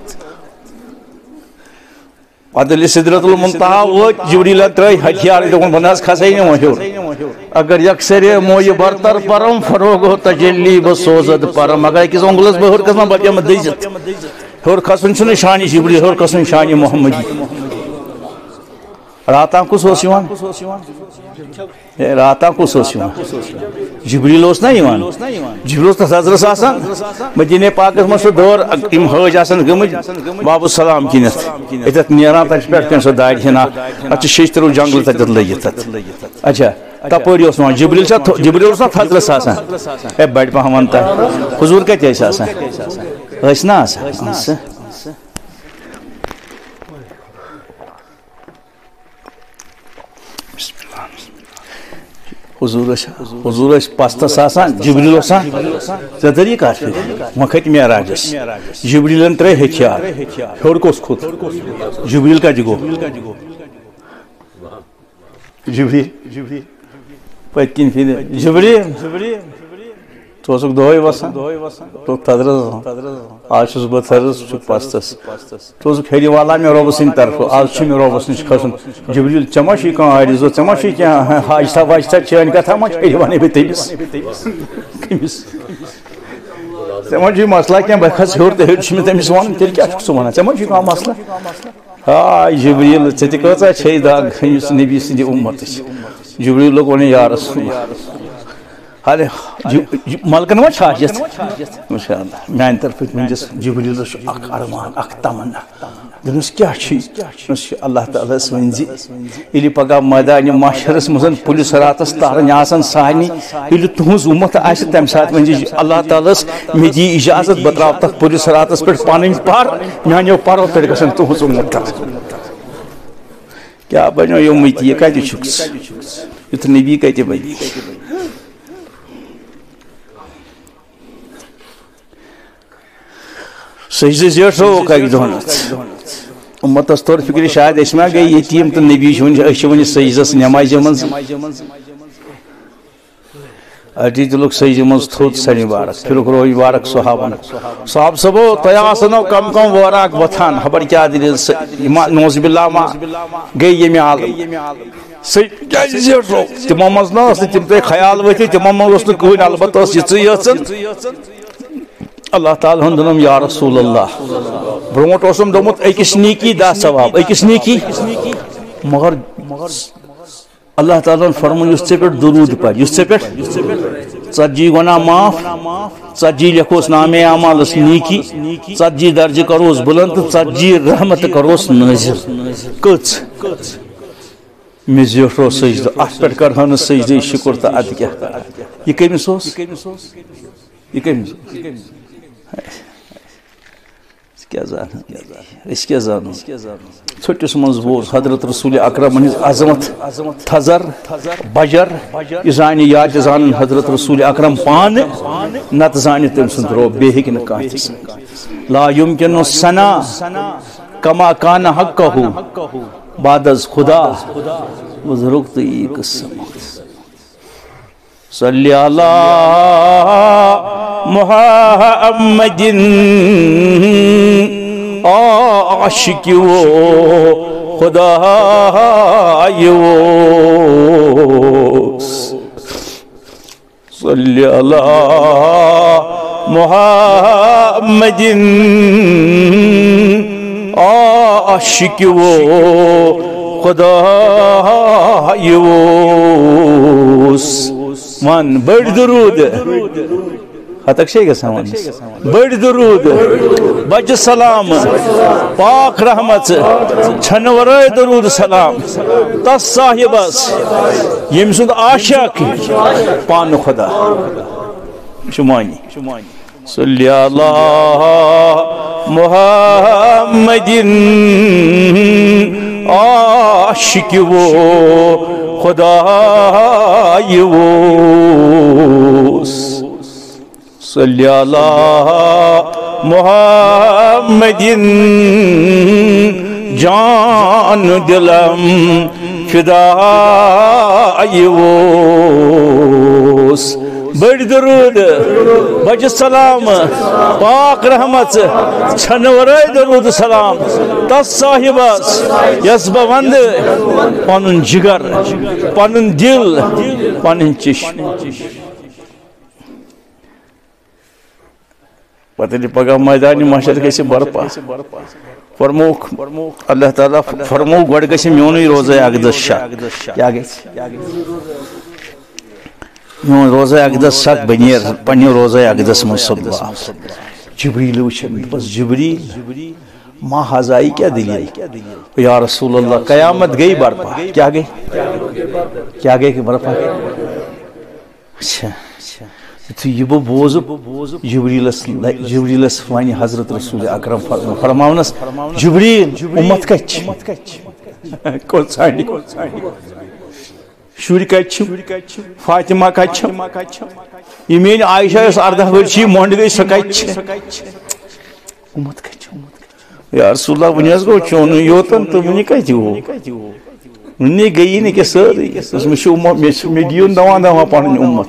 پتہ سدرت المنتہا ووت جبریٖل ترٲے ہتھیار دوٚپُن بہٕ نہ حظ کھسے نہٕ وۄنۍ ہیوٚر اگر یکسر مویہِ برتر پرم فروغ تجلی بہٕ سوزد پرم اگر أکِس اونگلس بہٕ ہیوٚر کھسان بہٕ پیٚمہٕ دٔزِتھ ہیوٚر کھسُن چھُنہٕ شانہِ جبریٖل ہیوٚر کھسُن شانہِ محمدی راتاں کُس اوس یِوان ہے راتاں کُس اوس یِوان جبریٖل اوس نا یِوان جبریٖل اوس تتھ حضرس آسان مدیٖنہ پاکس منٛز سُہ دور یِم حٲج آسان گٔمٕتۍ بابُ سلام کِنٮ۪تھ ییٚتٮ۪تھ نیران تتہِ چھِ پٮ۪ٹھٕ کٔنۍ سۄ دارِ ہنا اتھ چھِ شیٚشتٕروٗ جنگل تتٮ۪تھ لٔگِتھ تتھ اچھا تپٲرۍ اوس یِوان جبریٖل چھا جبریٖل اوس نا تھزرس آسان ہے بڑِ پہم ون تۄہہِ حضوٗر کتہِ ٲسۍ آسان ٲسۍ نا آسان حضور حضور پستس آسان جبریٖل اوسان ژےٚ طریٖق کتھ وۄنۍ کھٔتۍ معراجس جبریٖلن ترٛٲے ہتھیار ہیوٚر کُس کھوٚت جبریٖل کتہِ گوٚو جبریٖل پٔتۍ کِنۍ پھِرِ جبریٖل ژٕ اوسُکھ دۄہے وسان ژٕ تھزرس آز چھُس بہٕ تھزرس ژٕ چھُکھ پستس ژٕ اوسُکھ ہیٚرِ والان مےٚ رۄبہٕ سٕنٛدِ طرفہٕ آز چھُ مےٚ رۄبس نِش کھسُن جبریٖل ژےٚ ما چھُے کانٛہہ عٲرضہٕ ژےٚ ما چھُے کینٛہہ حاجتہ واجتہ چٲنۍ کتھا ما چھِ ہیٚرِ ونَے بہٕ تٔمِس کٔمِس ژےٚ ما چھُے مسلہ کینٛہہ بہٕ کھسہٕ ہیوٚر تہٕ ہیوٚر چھُ مےٚ تٔمِس ونُن تیٚلہِ کیٛاہ چھُکھ ژٕ ونان ژےٚ ما چھُے کانٛہہ مسلہ ہاے جبریٖل ژےٚ تہِ کۭژاہ چھے دگ یُس نبی سٕنٛدِ اُمتٕچ جبریٖل لوٚگ ونُن یا رسول ارے ملکن ما حاجت ماشاء اللہ میانہ طرفہٕ تُہنٛدِس جبریٖلس چھُ اکھ ارمان اکھ تمنا دوٚپنس کیٛاہ چھُے دوٚپنس اللہ تعالیٰ ہس ؤنۍ زِ ییٚلہِ پگاہ مٲدانہِ محشرس منٛز پُلِس راتس تارٕنۍ آسن سارنٕے ییٚلہِ تُہنٛز اُمت آسہِ تمہِ ساتہٕ ؤنۍ زِ اللہ تعالیٰ ہس مےٚ دِ اجازت بہٕ تراو تتھ پُلِس راتس پٮ۪ٹھ پنٕنۍ پر میانیو پرو پٮ۪ٹھ گژھن تُہنٛز اُمت کیٛاہ بنیو یہِ اُمتی یہِ کتہِ چھُکھ ژٕ یُتھ نبی کتہِ بنی سجدٕ زیٹھو کاکہِ دۄہن اُمتس توٚر فِکرِ شاید أسۍ ما گٔے یتیٖم تہٕ نبی چھِ وٕنہِ أسۍ چھِ وٕنہِ سجدس نٮ۪مازِ منٛز اَتی تُلُکھ سجدٕ منٛز تھوٚد سرِ مُبارک پھِرُکھ روے مُبارک صحابن صحاب صٲبو تۄہہِ آسنو کم کم وٲراکھ وۄتھان خبر کیٛاہ دٔلیٖل ما نوز باللہ ما گٔے ییٚمہِ عالم سُہ کیٛازِ زیٹھو تِمو منٛز نہ ٲس نہٕ تِم تۄہہِ خیال ؤتھِتھ تِمو منٛز اوس نہٕ کٕہٕنۍ البتہ ٲس یِژٕے یٲژن اللہ تعالیٰ ہن دوٚپُن یا رسول اللہ برونٛٹھ اوسُم دوٚپمُت أکِس نیکی دہ ثواب أکِس نیکی مگر اللہ تعالیٰ فرمو یس ژے پٮ۪ٹھ درود پڑھ یس ژے پٮ۪ٹھ ژتجی گناہ معاف ژتجی لکھوس نامے اعمالس نیکی ژتجی درجہ کروس بلند تو ژتجی رحمت کروس نازل کٔژ مےٚ زیوٗٹھو سجدٕ اتھ پٮ۪ٹھ کرہا نہٕ سجدٕ شکر تہٕ ادٕ کیٛاہ کرٕ یہِ کٔمِس اوس یہِ کٔمِس کیا زانو اس کیا زانو ژھٹِس منٛز بوز حضرت رسول اکرم ہٕنٛز عظمت تھزر بجر یہِ زانہِ یا تہِ زانن حضرت رسول اکرم پانہٕ نتہٕ زانہِ تٔمۍ سُنٛد رۄب بیٚیہِ ہیٚکہِ نہٕ کانٛہہ تہِ زٲنِتھ لا یمکن ثنا کما کان حقہ بعد از خدا بزرگ تو یہ قسم صلی علی محمد عاشق و خدا صلی علی محمد عاشق و خدا من بڑ درود ہتک شے گژھان وننس بڑ درود بج سلام پاک رحمت چھن ورٲے درود سلام تس صاحبس یم سُنٛد عاشق پان خدا شمانی صلی علی محمد عاشق و خدا صلی علی محمد جان دلم فدای بڑ درود بج سلام پاک رحمت چھن ورٲے درود سلام تس صاحبس یس بہ وند پنن جگر پنن دل پنن چشم پتہ پگہ میدان محشر گژھِ برپا فرموک اللہ تعالیٰ فرموک گۄڈٕ گژھِ میونٕے روزے اقدس شک کیٛاہ گژھِ میون روزے اقدس شک بہ نیر پننہِ روزے اقدس منٛز صبح جبریل وٕچھن بس جبریل ما حظ آیہِ کیٛاہ دلیٖل یا رسول اللہ قیامت گئی برپا کیٛاہ گئی کیٛاہ گئی برپا اچھا یُتھُے یہِ بہٕ بوزٕ جبریلس جبریلس وَنہِ حضرت رسول اکرم فرماونس جبریل اُمت کتہِ چھِ کوٚت ژھانڈِ شُرۍ کتہِ چھِ فاطمہ کتہِ چھِ یہِ میٲنۍ عائشہ یۄس اردہ ؤرۍ چھِ مۄنڈ گٔے سۄ کتہِ چھِ اُمت کتہِ چھِ یا رسول اللہ وۄنۍ حظ گوٚو چونُے یوتن تہٕ وُنہِ کتہِ گوٚو وُنہِ گٔیی نہٕ کینٛہہ سٲرٕے مےٚ چھُ اُمت مےٚ دِیِو دوا دوا پنٕنۍ اُمت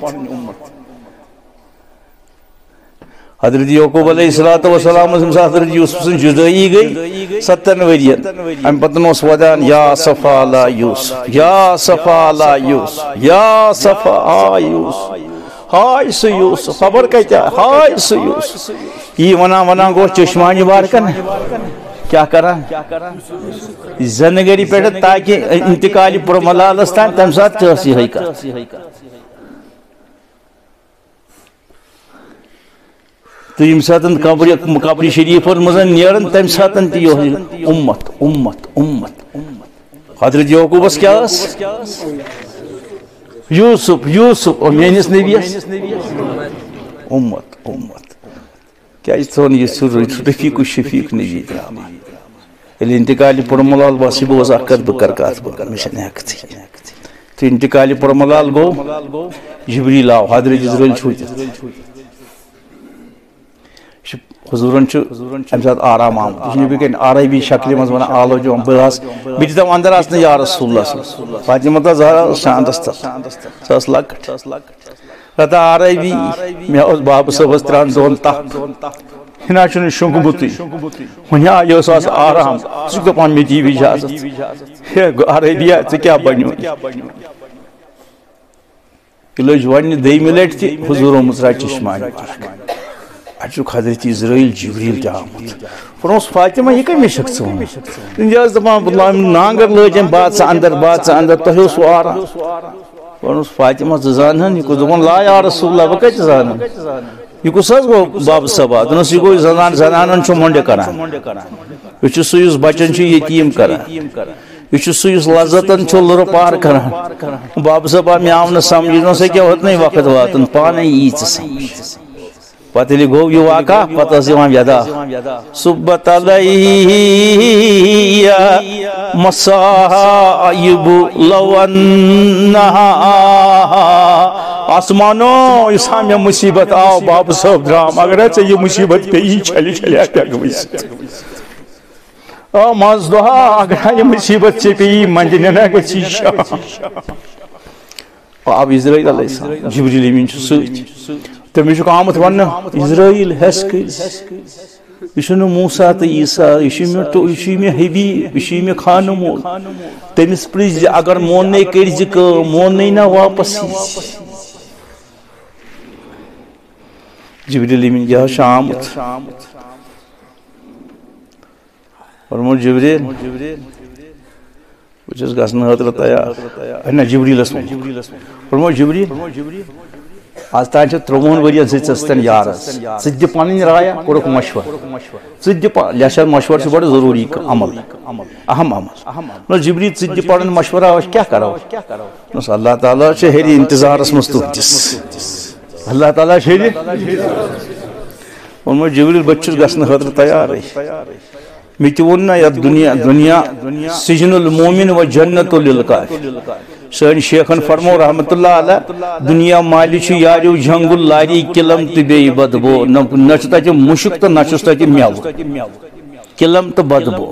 حضرت یعقوب علیہ الصلوۃ والسلام حضرت یوسف سن جدائی گئی ستن ورین ام پتن اوس ودان یا صفا لا یوسف یا صفا لا یوسف یا صفا آ یوسف ہائے سو یوسف خبر کتیا ہائے سو یوسف یہ ونا ونا گو چشمانی بارکن کیا کران زندگی پہ تاکہ انتقالی پر ملالس تان تم سات چاسی ہے کا تو یم ساتن قبر قبر شریف مزن نیرن تم ساتن تہ امت امت امت حضرت یعقوبس کیا یوسف یوسف اور میانس نبیس امت امت کیا تھون یہ رفیق الشفیق نبی درام یل انتقال پر ملال باسی بوز اکد بکر کات بکر مشن ہیکتی تو انتقال پر ملال گو جبریل آو حضرت جبریل چھوٹ حضورن ام سات آرام آمد یہ آرابی شکل مز ونان آلو جو بہس بہت دم اندر آس یا رسول اللہ فاطمہ تا زہرا شاندس تر سس لکٹ رتا آرابی مے اس باب صبس تران دون تپ ہنا چھ شونگمت ونیا یہ اس آرام ژٕ دپان مے دی اجازت آرابیا ژٕ کیا بنیو یہ لج ون دم لٹ تہ حضور مزرا چشمانی اچھک حضرت اسرائیل جبریل تہ آمت فرموس فاطمہ یہ کمی شخص ون تنجاز دپان نانگر لجن بات اندر بات اندر تہ اوس وارا فرموس فاطمہ ژٕ زانہن یہ کس دپان لا یا رسول اللہ بہ کتہ زانن یہ کس حظ گو باب صبا دنس یہ گو زنان زنانن چھ مونڈ کران یہ چھ سہ یس بچن چھ یتیم کران یہ سہ اس لذتن چھ لر پار کران باب صبا مے آو نہ سمجھ نہ سہ کیا ہوتنے وقت واتن پانے ای ژٕ سمجھ پتہ ییٚلہِ گوٚو یہِ واقعہ پتہٕ ٲس یِوان ویدا صُبحت علیہ مصائب لو انہا آسمانو یُس ہا مےٚ مصیبت آو باب صٲب درام اگر ژےٚ یہِ مصیبت پیٚیی چھلہِ چھلہِ ہٮ۪کہٕ ؤسِتھ آ منٛز دۄہا اگر یہِ مصیبت ژےٚ پیٚیی منٛزٕ نٮ۪نہ گژھی شام آو اسرائیل علیہ السلام جبریل امین چھُ سۭتۍ تٔمِس چھُکھ آمُت وننہٕ اسرائیل ہٮ۪س کٔرۍ یہ چھُنہٕ موسیٰ تہٕ عیٖسیٰ یہ چھُ مےٚ یہِ چھُے مےٚ حبیٖب یہِ چھُے مےٚ خانہٕ مول تٔمِس پرٛژھ زِ اگر موننے کٔرۍ زِ کٲم موننے نہ واپس یی جبریل امین یہِ حظ چھُ آمُت فرموو جبریل بہٕ چھُس گژھنہٕ خٲطرٕ تیار نہ جبریلس فرموو جبریل آج تان ترٛوُہن ؤرین سۭتۍ ژٕ ٲسۍ یارس ژٕ دِ پنٕنۍ رایا کوٚرُکھ مشور ژٕ دِ لہذا مشور چھُ بڑٕ ضروٗری عمل اہم عمل جبریل ژٕ دِ پنُن مشورہ أسۍ کیٛاہ کرو دوٚپمس اللہ تعالیٰ چھُ ہیٚرِ انتظارس منٛز تُہنٛدِس اللہ تعالیٰ چھُ ہیٚرِ ووٚنمو جبریل بہٕ چھُس گژھنہٕ خٲطرٕ تیارٕے مےٚ تہِ ووٚن نہ یتھ دُنیا دُنیا سجن المومن و جنت للکافر سٲنۍ شیخن فرمو رحمت اللہ علیہ دنیا مالہِ چھُ یاریو جنگل لاری کلم تہٕ بیٚیہِ بدبو نہ چھُ تتہِ مُشک تہٕ نہ چھُس تتہِ میوٕ کلم تہٕ بدبو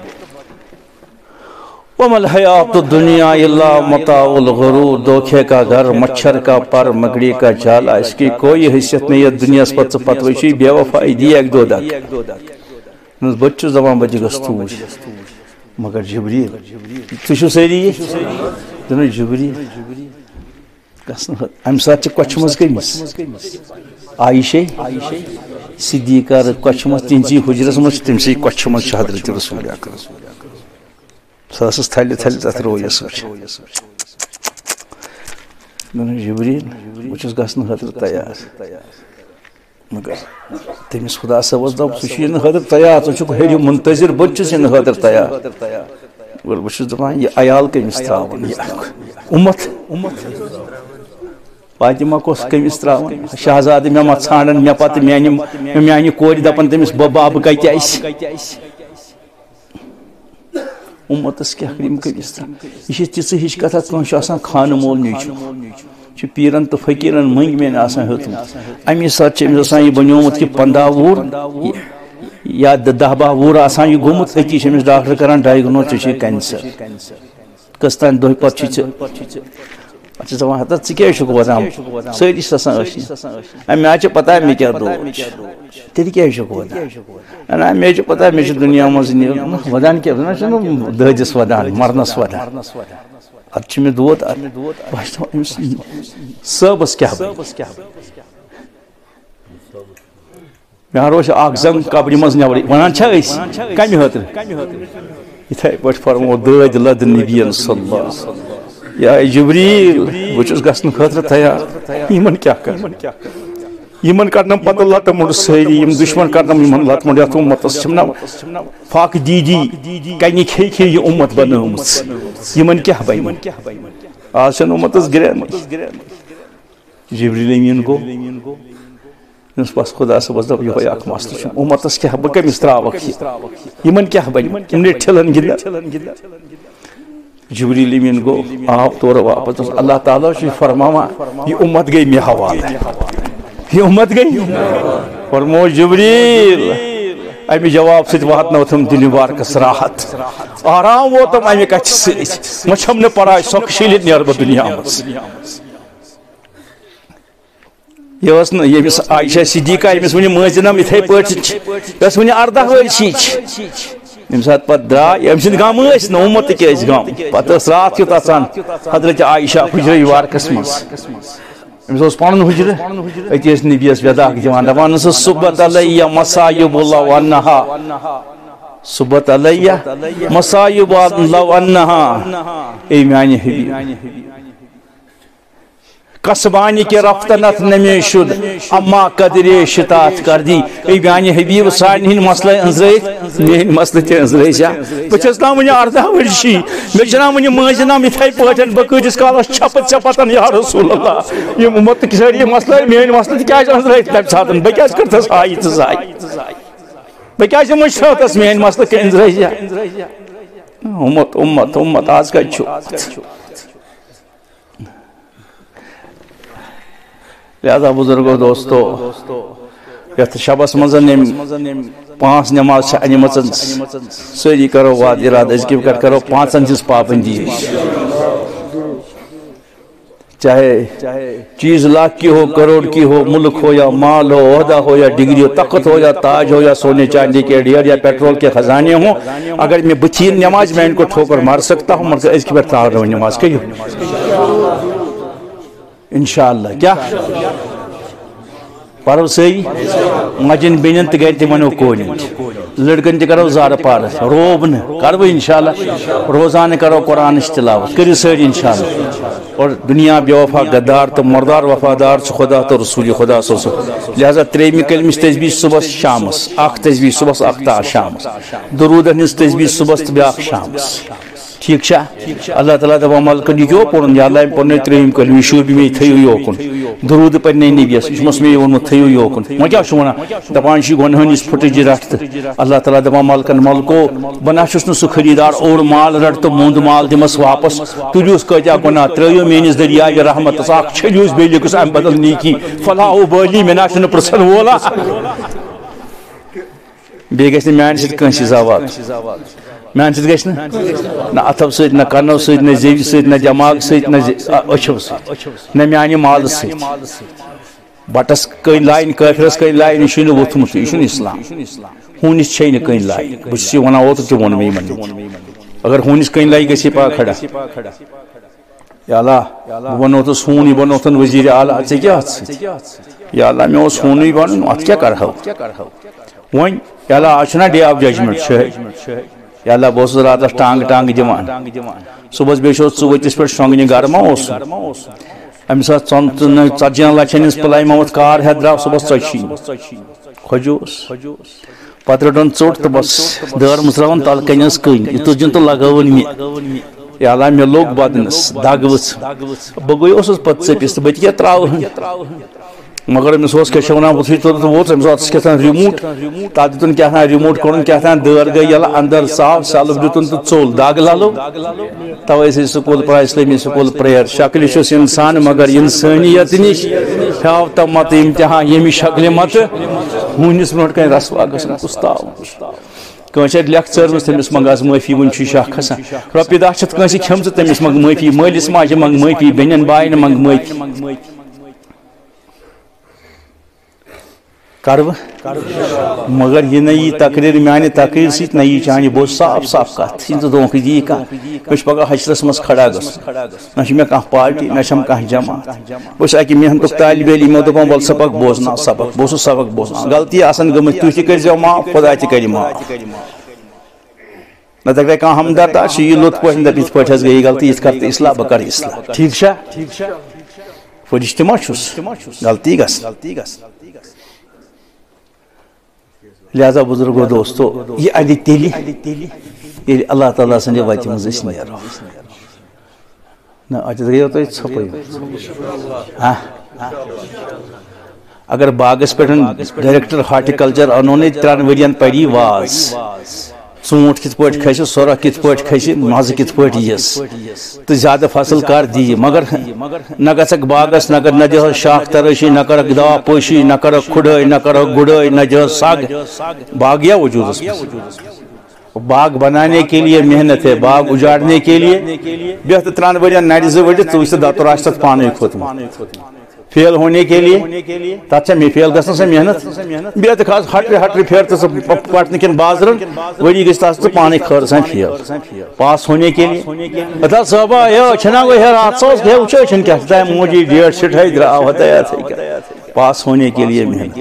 وما الحیات الدنیا الا متاع الغرور دھوکے کا گھر مچھر کا پر مکڑی کا جالا اس کی کوئی حیثیت نہیں ہے دنیا اس پتہ پتہ وچی بے وفائی دی ایک دو دک بہٕ چھُس دپان بہٕ تہِ گژھٕ توٗرۍ مگر جبریل تُہۍ چھِو سٲری دوٚپُن جبریل گژھنہٕ امہِ ساتہٕ چھِ کۄچھِ منٛز کٔمِس عایشے صدیقہ کۄچھِ منٛز تِہنٛزی حُجرس منٛز چھِ تٔمسٕے کۄچھِ منٛز چھِ حضرت رسول اکرم سۄ ٲسٕس تھلہِ تھلہِ تتھ رویس دوٚپُن جبریل بہٕ چھُس گژھنہٕ خٲطرٕ تیار مگر تٔمِس خدا صٲبس دوٚپ سُہ چھُ یِنہٕ خٲطرٕ تیار ژٕ چھُکھ ہیٚرِ منتظر بہٕ تہِ چھُس یِنہٕ خٲطرٕ تیار مگر بہٕ چھُس دپان یہِ عیال کٔمِس تراوُن یہِ اُمت فاطمہ کۄس کٔمِس تراوُن شہزادٕ مےٚ ما ژھانڈن مےٚ پتہٕ میانہِ میانہِ کورِ دپان تٔمِس ببابہٕ کتہِ آسہِ اُمتس کیٛاہ یِم کٔمِس تراوُن یہِ چھِ تِژھ ہِش کتھا کٲنٛسہِ چھُ آسان خانہٕ مول نیٚچوٗ چھُ پیٖرن تہٕ فقیٖرن مٔنٛگۍ مینۍ آسان ہیوٚتمُت امی ساتہٕ چھُ أمِس آسان یہِ بنیومُت کہِ پنٛداہ وُہُر یا دہ باہ وُہُر آسان یہِ گوٚمُت أتی چھِ أمِس ڈاکٹر کران ڈایگنوز ژےٚ چھُے کینسر کٔژ تانۍ دۄہہِ پتہٕ چھُے ژےٚ پتہٕ چھِس دپان ہتا ژٕ کیٛازِ چھُکھ وۄتھان سٲری چھِ آسان أچھِ مےٚ حظ چھِ پتہ مےٚ کیٛاہ دود چھُ تیٚلہِ کیٛازِ چھُکھ وۄتھان نہ مےٚ چھِ پتہ مےٚ چھُ دُنیا منٛز نیرُن ودان کیٛاہ نہ چھُنہٕ دٲدِس ودان مرنس ودان اتھ چھُ مےٚ دود بہٕ چھُس دپان أمِس صٲبس کیٛاہ مےٚ روز اکھ زنگ قبرِ منٛز نٮ۪برٕے ونان چھا أسۍ کمہِ خٲطرٕ یِتھے پٲٹھۍ فرمو دٲدۍ لد نبیَن صلی اللہ علیہ وسلم یا جبریل بہٕ چھُس گژھنہٕ خٲطرٕ تیار یِمن کیٛاہ کرٕ یِمن کرنم پتہٕ لتہٕ موٚنڈ سٲری یِم دُشمن کرنم یِمن لتہٕ موٚنڈ یتھ اُمتس چھِم نا فاقہٕ دیٖدی کنہِ کھے کھے یہِ اُمت بنٲومٕژ یِمن کیٛاہ بنہِ آز چھنہٕ اُمتس گرینٕے جبریل امیٖن گوٚو بس خدا صٲبس دوٚپ یِہوے اکھ مسلہٕ چھُ اُمتس کیٛاہ بہٕ کٔمِس تراوکھ یہِ یِمن کیٛاہ بنہِ یِم نے ٹھِلن گِنٛدن جبریل امیٖن گوٚو آو تورٕ واپس دوٚپُس اللہ تعالیٰ چھُ فرماوان یہِ اُمت گٔے مےٚ حوالہٕ یہِ اُمت گٔے فرموو جبریل امہِ جواب سۭتۍ واتنٲوتھم دِلہِ بارکس راحت آرام ووتم امہِ کتھِ سۭتۍ وۄنۍ چھم نہٕ پراے سۄکھٕ شیٖلِتھ نیرٕ بہٕ دُنیا منٛز یہ ٲس نہٕ ییٚمِس عایشہ صدیقہ ییٚمِس وٕنہِ مٲنٛزِنم یِتھے پٲٹھۍ چھِ یہِ ٲس وٕنہِ ارداہ ؤرشِچ ییٚمہِ ساتہٕ پتہٕ درٛاے أمۍ سٕنٛدۍ غم ٲسۍ نہٕ اُمت تہِ کیٛازِ غم پتہٕ ٲس راتھ کیُتھ اژان حضرت عایشہ حُجرے وارکس منٛز امس پن حجر اتھی نبیس وداخ دان دپان صبت علیہ مصائب لو انہا صبت علیہ مصائب لو انہا اے میانہ حبیب قصبانی کے رفتنت نمی شد اما قدر شتات کر دی ای میانہ حبیب سانی ہن مسئلہ انزرائیت میان مسئلہ تی انزرائیت جا بچس نام ونی اردہ ورشی بچنا ونی ماجی نام اتھائی پوٹن بکوجس کالس چھپت چھپتن یا رسول اللہ یہ امت کساری مسئلہ میان مسئلہ تی کیا انزرائیت تب ساتن بکیاز کرتس آئی تزائی بکیاز مشروطس میان مسئلہ کی انزرائیت جا امت امت امت آز کا چھو لہذا بزرگو دوستو یت شبس مزن پانچ نماز انمچن سری کرو واد اراد ازکی کر کرو پانچن ہز پابندی چاہے چیز لاکھ کی ہو کروڑ کی ہو ملک ہو یا مال ہو عہدہ ہو یا ڈگری ہو طاقت ہو یا تاج ہو یا سونے چاندی کے ڈیر یا پیٹرول کے خزانے ہوں اگر میں بچین نماز میں ان کو ٹھوکر مار سکتا ہوں مگر اس کی پر تاغ رہو نماز کیوں انشاءاللہ کیا پرو سی مجن بینن تہ گھر تمو کون لڑکن تہ کرو زار پار روب نا کرو انشاءاللہ روزانہ کرو قرآن تلاوت کرو سر انشاءاللہ اور دنیا بے وفا غدار تو مردار وفادار خدا تو رسول خدا سو سو لہذا تریمی کلمس تسبیح صبح شامس اخ تسبیح صبح اخ تا شامس درود ہنس تسبیح صبح تو بیاکھ شامس ٹھیک چھا اللہ تعالیٰ دپان ملکن یہ کیوں پورن یا اللہ پورن تریم کلمی شوبی میں تھیو یوکن درود پرنے نبیس اس میں ون تھیو یوکن وہ کیا ونان دپان گنہنس پھٹج رٹ اللہ تعالیٰ دپان ملکن ملکو بنا چھس نہ خریدار اور مال رٹ تو موند مال دمس واپس تلیوس کتیا گناہ ترو میس دریائے رحمت اخ چھلیوس بیلکس ام بدل نیکی فلاح و بالی میں نا پرسن وولا بیٚیہِ گژھِ نہٕ میانہِ سۭتۍ کٲنٛسہِ زوال میان سۭتۍ گژھِ نہٕ نہ اتھو سۭتۍ نہ کنو سۭتۍ نہ زیوِ سۭتۍ نہ دٮ۪ماغ سۭتۍ نہ أچھو سۭتۍ نہ میانہِ مالہٕ سۭتۍ بٹس کٔنۍ لاین کٲفرس کٔنۍ لاین یہِ چھُنہٕ ووٚتھمُت یہِ چھُنہٕ اسلام ہوٗنِس چھے نہٕ کٔنۍ لاین بہٕ چھُس یہِ ونان اوترٕ تہِ ووٚن مےٚ یِمن اگر ہوٗنِس کٔنۍ لایہِ گژھِ یہِ پگاہ کھڑا یا اللہ بہٕ بنوتس ہوٗن یہِ بنوتن وزیٖرِ اعلیٰ ژےٚ کیٛاہ اتھ سۭتۍ یا اللہ مےٚ اوس ہوٗنٕے بنُن اتھ کیٛاہ کرہو وۄنۍ یا اللہ آز چھُنا ڈے آف ججمنٹ چھِ یا اللہ بہٕ اوسُس راتس ٹانگ ٹانگ دِوان صبحس بیٚیہِ چھُس ژٕ ؤتِس پٮ۪ٹھ شۄنٛگنہِ گرٕ ما اوس امہِ ساتہٕ ژۄن ژتجیَن لچھن ہٕنٛز پلاے موت کار ہٮ۪تھ درٛاو صبحس ژۄچی کھوجوس پتہٕ رٔٹن ژوٚٹ تہٕ بس دٲر مٕژراوان تلہٕ کنہِ ٲس کٔنۍ یہِ تُجِن تہٕ لگٲوٕن مےٚ یا اللہ مےٚ لوٚگ بدنس دگ ؤژھ بہٕ گٔے اوسُس پتہٕ ژٔپِس تہٕ بہٕ تہِ کیٛاہ تراوہن مگر أمِس اوس کیٛاہ چھِ وَنان بُتھٕے توٚرُتھ ووت أمِس اوس کیٛاہ تام رِموٹ تتھ دِتُن کیٛاہ تام رِموٹ کوٚڑُن کیٛاہ تام دٲر گٔے ییٚلہٕ اندر ژاو سیلف دِتُن تہٕ ژوٚل دگ للو توے ٲسۍ سکوٗل پران اسلٲمی سکوٗل پریر شکلہِ چھُس انسان مگر انسٲنیت نِش ہیٚو تمت امتحان ییٚمہِ شکلہِ متہٕ ہوٗنِس برونٛٹھ کنہِ رسوا گژھن کُستاوُن کٲنٛسہِ اَتہِ لیکھ ژٔرمٕژ تٔمِس منٛگ آز معٲفی وُنہِ چھُ شاہ کھسان رۄپیہِ دہ چھِتھ کٲنٛسہِ کھیٚمژٕ تٔمِس منٛگ معٲفی مٲلِس ماجہِ منٛگ معٲفی بیٚنٮ۪ن باین منٛگ معٲفی کرو مگر یہ نہ یہ تقریر میانہ تقریر سۭتۍ نہ یہ چانہِ بوز صاف صاف کتھ یہِ دھونکہٕ دی کانٛہہ مےٚ چھُ پگاہ حشرس منٛز کھڑا گژھُن نہ چھُ مےٚ کانٛہہ پارٹی نہ چھم کانٛہہ جماعت بہٕ چھُس اکہِ محنتُک طالبہِ علم یِمو دوٚپُن وَلہٕ سبق بوزناو سبق بہٕ اوسُس سبق بوزناوان غلطی آسان گٔمٕژ تُہۍ تہِ کٔرۍزیو معاف خۄدا تہِ کَرِ معاف نتہٕ اگرے کانٛہہ ہمدرد آسہِ یہِ لوٚت پٲٹھۍ دَپہِ یِتھ پٲٹھۍ حظ گٔیے غلطی یِتھ کر تہٕ اصلاح بہٕ کرٕ اصلاح ٹھیٖک چھا فرشتہٕ ما چھُس غلطی گژھِ لہذا بزرگو دوستو یہ ادِ تیلی ییٚلہِ اللہ تعالیٰ سٕنٛدِ وتہِ منٛز أسۍ نیرو نہ اتٮ۪تھ گٔیو تۄہہِ ژھۄپٕے اگر باغس پٮ۪ٹھ ڈایریکٹر ہارٹیکلچر انونے ترٛٮ۪ن ؤرین پری واز ژوٗنٛٹھ کِتھ پٲٹھۍ کھسہِ سۄرۄکھ کِتھ پٲٹھۍ کھسہِ مزٕ کِتھ پٲٹھۍ یِیَس تہٕ زیادٕ فصل کر دِیہِ مگر نہ گژھکھ باغس نہ نہ دِہس شاخ ترٲشی نہ کرکھ دوا پٲشی نہ کرکھ کھُڑٲے نہ کرکھ گُڑٲے نہ دِہس سگ باغ یا وجوٗدس منٛز باغ بنانے کے لیے محنت ہے باغ اجاڑنے کے لیے بیٚہہ تہٕ ترٛٮ۪ن ؤرین نرِ زٕ ؤڑِتھ ژٕ وٕچھ تہٕ دتُر آسہِ تتھ پانے کھوٚتمُت فیل ہونے کے لیے تات میں فیل گھن سا محنت بیت خاص ہٹری ہٹری پھیر تو پٹن کن بازرن وری گھس تس تو پانے خر سان فیل پاس ہونے کے لیے اتا صاحبہ یہ چھنا گو ہے رات سوس گئے وچھو چھن کیا ہے موجی ڈیٹ شٹ ہے درا ہوتا ہے پاس ہونے کے لیے محنت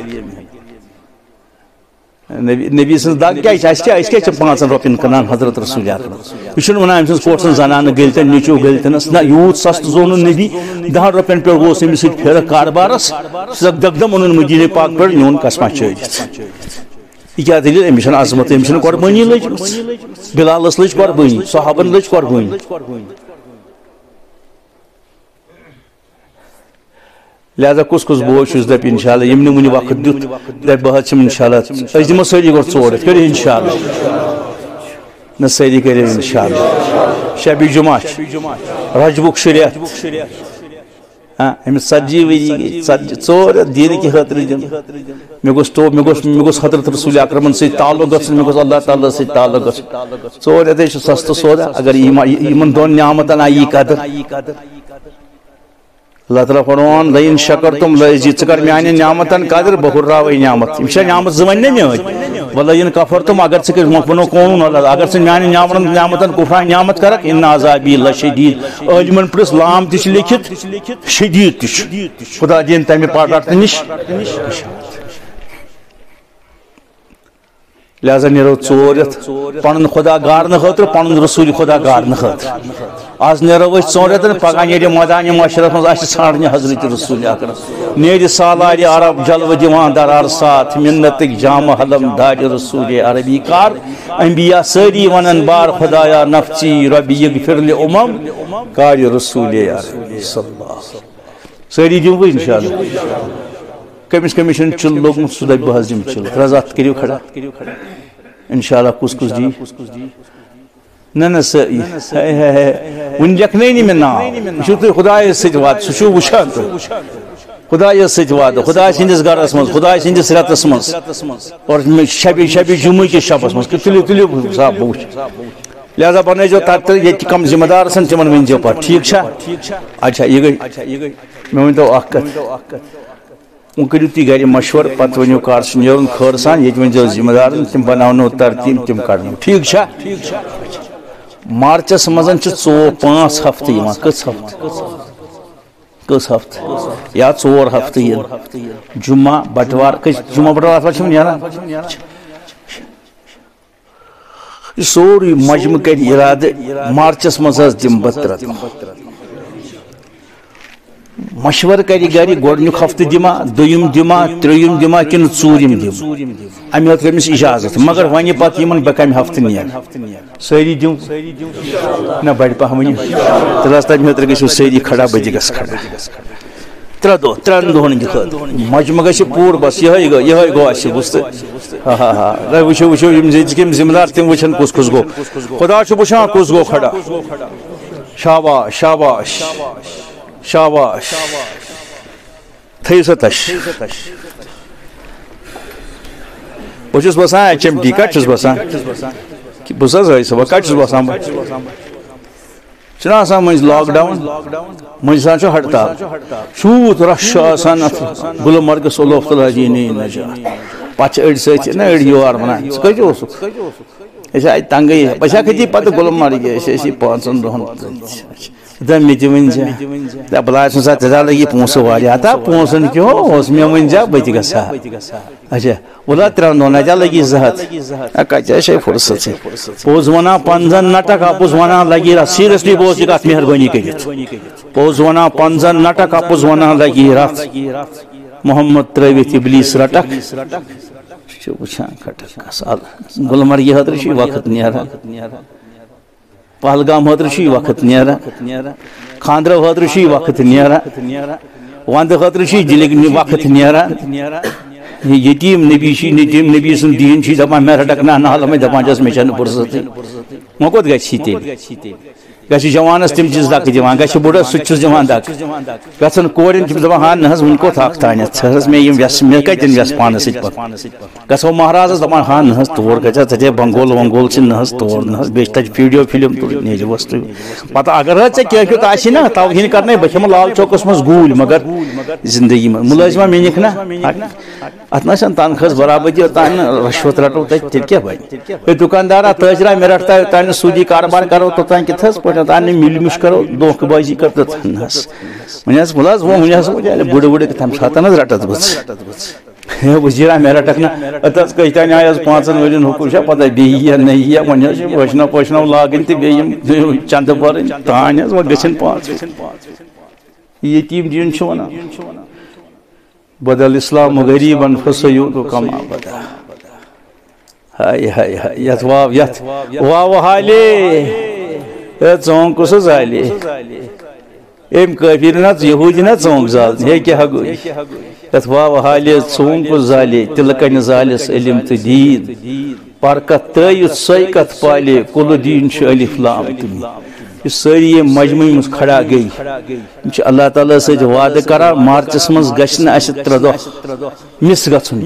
نبی سن دگ کیا اس کیا اس کیا پانچن روپین کنان حضرت رسول اکرم یہ چھن ونان امس کوٹن زنان گلتن نیچو گلتنس نہ یوت سست زون نبی دہن روپین پہ گوس امس سۭتۍ پھیرٕ کاربارس دگدم اونن مدینے پاک پہ نیون قسمہ چٲرِتھ یہ کیا دلیل امس عظمت امس قربانی لج بلالس لج قربانی صحابن لج قربانی لہذا کس کس بوے چھس دپ انشاءاللہ یم ونہ وقت دیت دپ بہ چھم انشاءاللہ أسۍ دمو سٲری گۄڈٕ ژور کٔرِو انشاءاللہ نہ سٲری کٔرِو انشاءاللہ شب جمعہ رجبُک شریعت ہاں امس ژتجی ؤری گئی ژور دین کی خاطر دن مے گوٚژھ تو مے گوٚژھ مے گوٚژھ حضرت رسول اکرمن سۭتۍ تعلق گژھُن مے گوٚژھ اللہ تعالیٰ سۭتۍ تعلق گژھُن ژور رٮ۪تٕے چھُ سستہٕ سودا اگر یمن دۄن نعمتن آیی قدر اللہ تعالیٰ فرمان لئن شکرتم لأزید ژٕ کر میانہِ نعمتن قدر بہ ہُرراوے نعمت یم چھا نعمت زٕ ونہِ نا میٲنۍ ولئن کفرتم اگر ژٕ ونو قونوٗن اللہ اگر ژٕ میانہِ نعمتن نعمتن کفران نعمت کرکھ ان عذابی لشدید عالمن پرٛژھ لام تہِ چھُ لیکھِتھ شدید تہِ چھُ خدا دِیِن تمہِ پاٹھ نِش لہذا نیرو ژور رٮ۪تھ پنُن خدا گارنہٕ خٲطرٕ پنُن رسول خدا گارنہٕ خٲطرٕ آز نیرو أسۍ ژور رٮ۪تن پگاہ نیرِ مٲدانہِ معاشرس منٛز آسہِ ژھانڈنہِ حضرت رسول اکرم نیرِ سالارِ عرب جلوٕ دِوان درار ساتھ مِنتٕکۍ جامہٕ حلم دارِ رسول عربی کار انبیا سٲری ونن بار خدایا نفسی ربی یغفر لأمم کار رسول عربی صلی اللہ سٲری دِمو انشاءاللہ کمس کمس چل لوگمت سہ دپ بہ دم چل رضات کرو کھڑا انشاءاللہ کس کس دی نہ نہ سہ ون لیکھنے نی مے ناو یہ تھی خدایس ست وعدہ سہ چھو وچھان خدایس ست وعدہ خدا سندس گرس مز خدا سندس رتس مز اور شب شب جمعہ کے شبس مز تلیو تلیو صاحب بہ وچھ لہذا بنائیو تک یہ کم ذمہ دار سن تمن ونزو پہ ٹھیک چھا اچھا یہ گئی مے ؤنتو اکھ کتھ وہ کرو تھی گھر مشور پتہ ونو کار نیرن خیر سان یہ ونزو ذمہ دار تم بناونو ترتیب تم کڑنو ٹھیک چھا مارچس مزن ژو پانچ ہفتہ یوان کس ہفتہ کس ہفتہ یا ژور ہفتہ ین جمعہ بٹوار کس جمعہ بٹوار اتوار چھم نیران یہ سوری مجمع کر ارادہ مارچس مز دم بترت مشور کری گھر گۄڈنیُک ہفتہ دما دویم دما ترٛیٚیِم دما کِنہٕ ژوٗرِم دِم امی ہتھ کٔرمِس اجازت مگر وۄنۍ پتہٕ یِمن بہٕ کمہِ ہفتہٕ نیرٕ سٲری دِم نہ بڑِ پہم ؤنِو تیٚلہِ حظ تمہِ خٲطرٕ گٔژھِو سٲری کھڑا بہٕ تہِ گژھٕ کھڑا ترٛےٚ دۄہ ترٛٮ۪ن دۄہن ہٕنٛدِ خٲطرٕ مجمع گژھِ پوٗرٕ بس یِہوے گوٚو یِہوے گوٚو اَسہِ بوٗزتھٕ ہا ہا ہا تۄہہِ وٕچھِو وٕچھِو یِم یِم ذمہٕ دار تِم وٕچھن کُس کُس گوٚو خدا چھُ وٕچھان کُس گوٚو کھڑا شاباش شاباش شاباش تھٲیِو سا تش بہٕ چھُس بسان ایچ ایم ٹی کتہِ چھُس بسان بہٕ حظ ٲسۍ بہٕ کتہِ چھُس بسان بہٕ چھُنہ آسان مٔنٛزۍ لاک ڈاوُن مٔنٛزۍ آسان چھُ ہڑتال شوٗت رش چھُ آسان اتھ گُلمرگہٕ صلوف اللہ دینی نجات پتہٕ چھِ أڑۍ سۭتۍ نا أڑۍ یور ونان ژٕ کتہِ اوسُکھ أسۍ آیہِ تنگٕے بہٕ چھا کھٔتی پتہٕ گُلمرگہِ أسۍ ٲسی پانٛژن دۄہن دپ مےٚ تہِ ؤنۍ زِ دپ بہٕ لاس سا ژےٚ لگی پونٛسہٕ واریاہ ہتا پونٛسن کیٛاہ اوس مےٚ ؤنۍ زِ بہٕ تہِ گژھٕ ہا اچھا ولا ترٛٮ۪ن دۄہن اتیا لگی زٕ ہتھ کتہِ چھے فرصت پوٚز ونان پنٛژن نٹک اپُز ونان لگی رتھ سیٖریسلی بہٕ اوسُس یہِ کتھ مہربٲنی کٔرِتھ پوٚز ونان پنٛژن نٹک اپُز ونان لگی رتھ محمد ترٲوِتھ ابلیٖس رٹکھ چھُ وٕچھان کھٹک گُلمرگہِ خٲطرٕ چھُ یہِ وقت نیران پہلگام خٲطرٕ چھُ یہِ وقت نیران خاندرٕ خٲطرٕ چھُ یہِ وقت نیران ونٛدٕ خٲطرٕ چھُ یہِ وقت نیران یتیٖم نبی چھُ یتیٖم نبی سُنٛد دیٖن چھُ دپان مےٚ رٹکھ نہ نالہٕ مےٚ دپان چھس مےٚ چھنہٕ فرصتٕے وۄنۍ کوٚت گژھِ یہِ تیٚلہِ گژھِ جوانس تم چیز دکہ دِوان گژھِ بُڑس سُہ تہِ چھُس دِوان دکہ گژھن کورٮ۪ن تِم دپان ہا نہ حظ وٕنہِ کوٚت اکھ تانٮ۪تھ ژٕ حظ مےٚ یِم وٮ۪س مےٚ کتٮ۪ن وٮ۪س پانس سۭتۍ پتہٕ گژھو مہرازس دپان ہا نہ حظ تور گژھِ ژےٚ بنگول ونگول چھِ نہ حظ تور نہ حظ بیٚیہِ چھِ تتہِ ویٖڈیو فِلم تُلٕنۍ نیٖرِوس تُہۍ پتہٕ اگر حظ ژےٚ کینٛہہ کیُتھ آسی نا توہیٖن کرنے بہٕ کھٮ۪مہٕ لال چوکس منٛز گوٗلۍ مگر زندگی منٛز مُلٲزمہ مینِکھ نا اتھ نہ چھنہٕ تنخواہس برابردی اوٚتانۍ نہٕ رشوت رٹو تتہِ تیٚلہِ کیٛاہ بنہِ ہے دُکاندارا تٲجرا مےٚ رٹ تا اوٚتانۍ نہٕ سوٗدی کاربار کرو توٚتانۍ کِتھ پٲٹھۍ اوٚتانۍ نہٕ مِلہِ مِش کرو دھوکہٕ بٲزی کر توٚتانۍ نہ حظ وۄنۍ حظ وَلہٕ حظ وۄنۍ حظ بُڑٕ وُڑٕ تمہِ ساتہٕ حظ رٹس بہٕ ہے وزیرا مےٚ رٹکھ نہ اتھ حظ کٔہۍ تانۍ آیہِ حظ پانٛژن ؤرین حکوٗم چھا پتہ بیٚیہِ یِیا نہ یِیا وۄنۍ حظ چھِ وٲشنو پٲشنو لاگٕنۍ تہٕ بیٚیہِ یِم چندٕ بھرٕنۍ تانۍ حظ وۄنۍ گٔژھِنۍ پانٛژھ یتیٖم دیٖن چھُ ونان بدل اسلام غریبن فسیوٗدُ کما بدا ہائے ہائے ہائے یتھ واو یتھ واو حالے اے ژونٛگ کُس حظ زالے أمۍ کٲفِر نہ یہوٗدی نہ ژونٛگ زالنہِ ہے کیٛاہ گوٚو یتھ واو حالے ژونٛگ کُس زالے تِلہٕ کنہِ زالٮ۪س علم تہٕ دیٖن پرکت تٲیِتھ سۄے کتھ پالے کُلہٕ دیٖن چھُ الف لام تہٕ یہ ساری یہ مجموعی مز کھڑا گئی یہ اللہ تعالیٰ سۭتۍ وعدٕ کران مارچس مز گژھِ نہٕ اَسہِ ترٛےٚ دۄہ مس گژھُن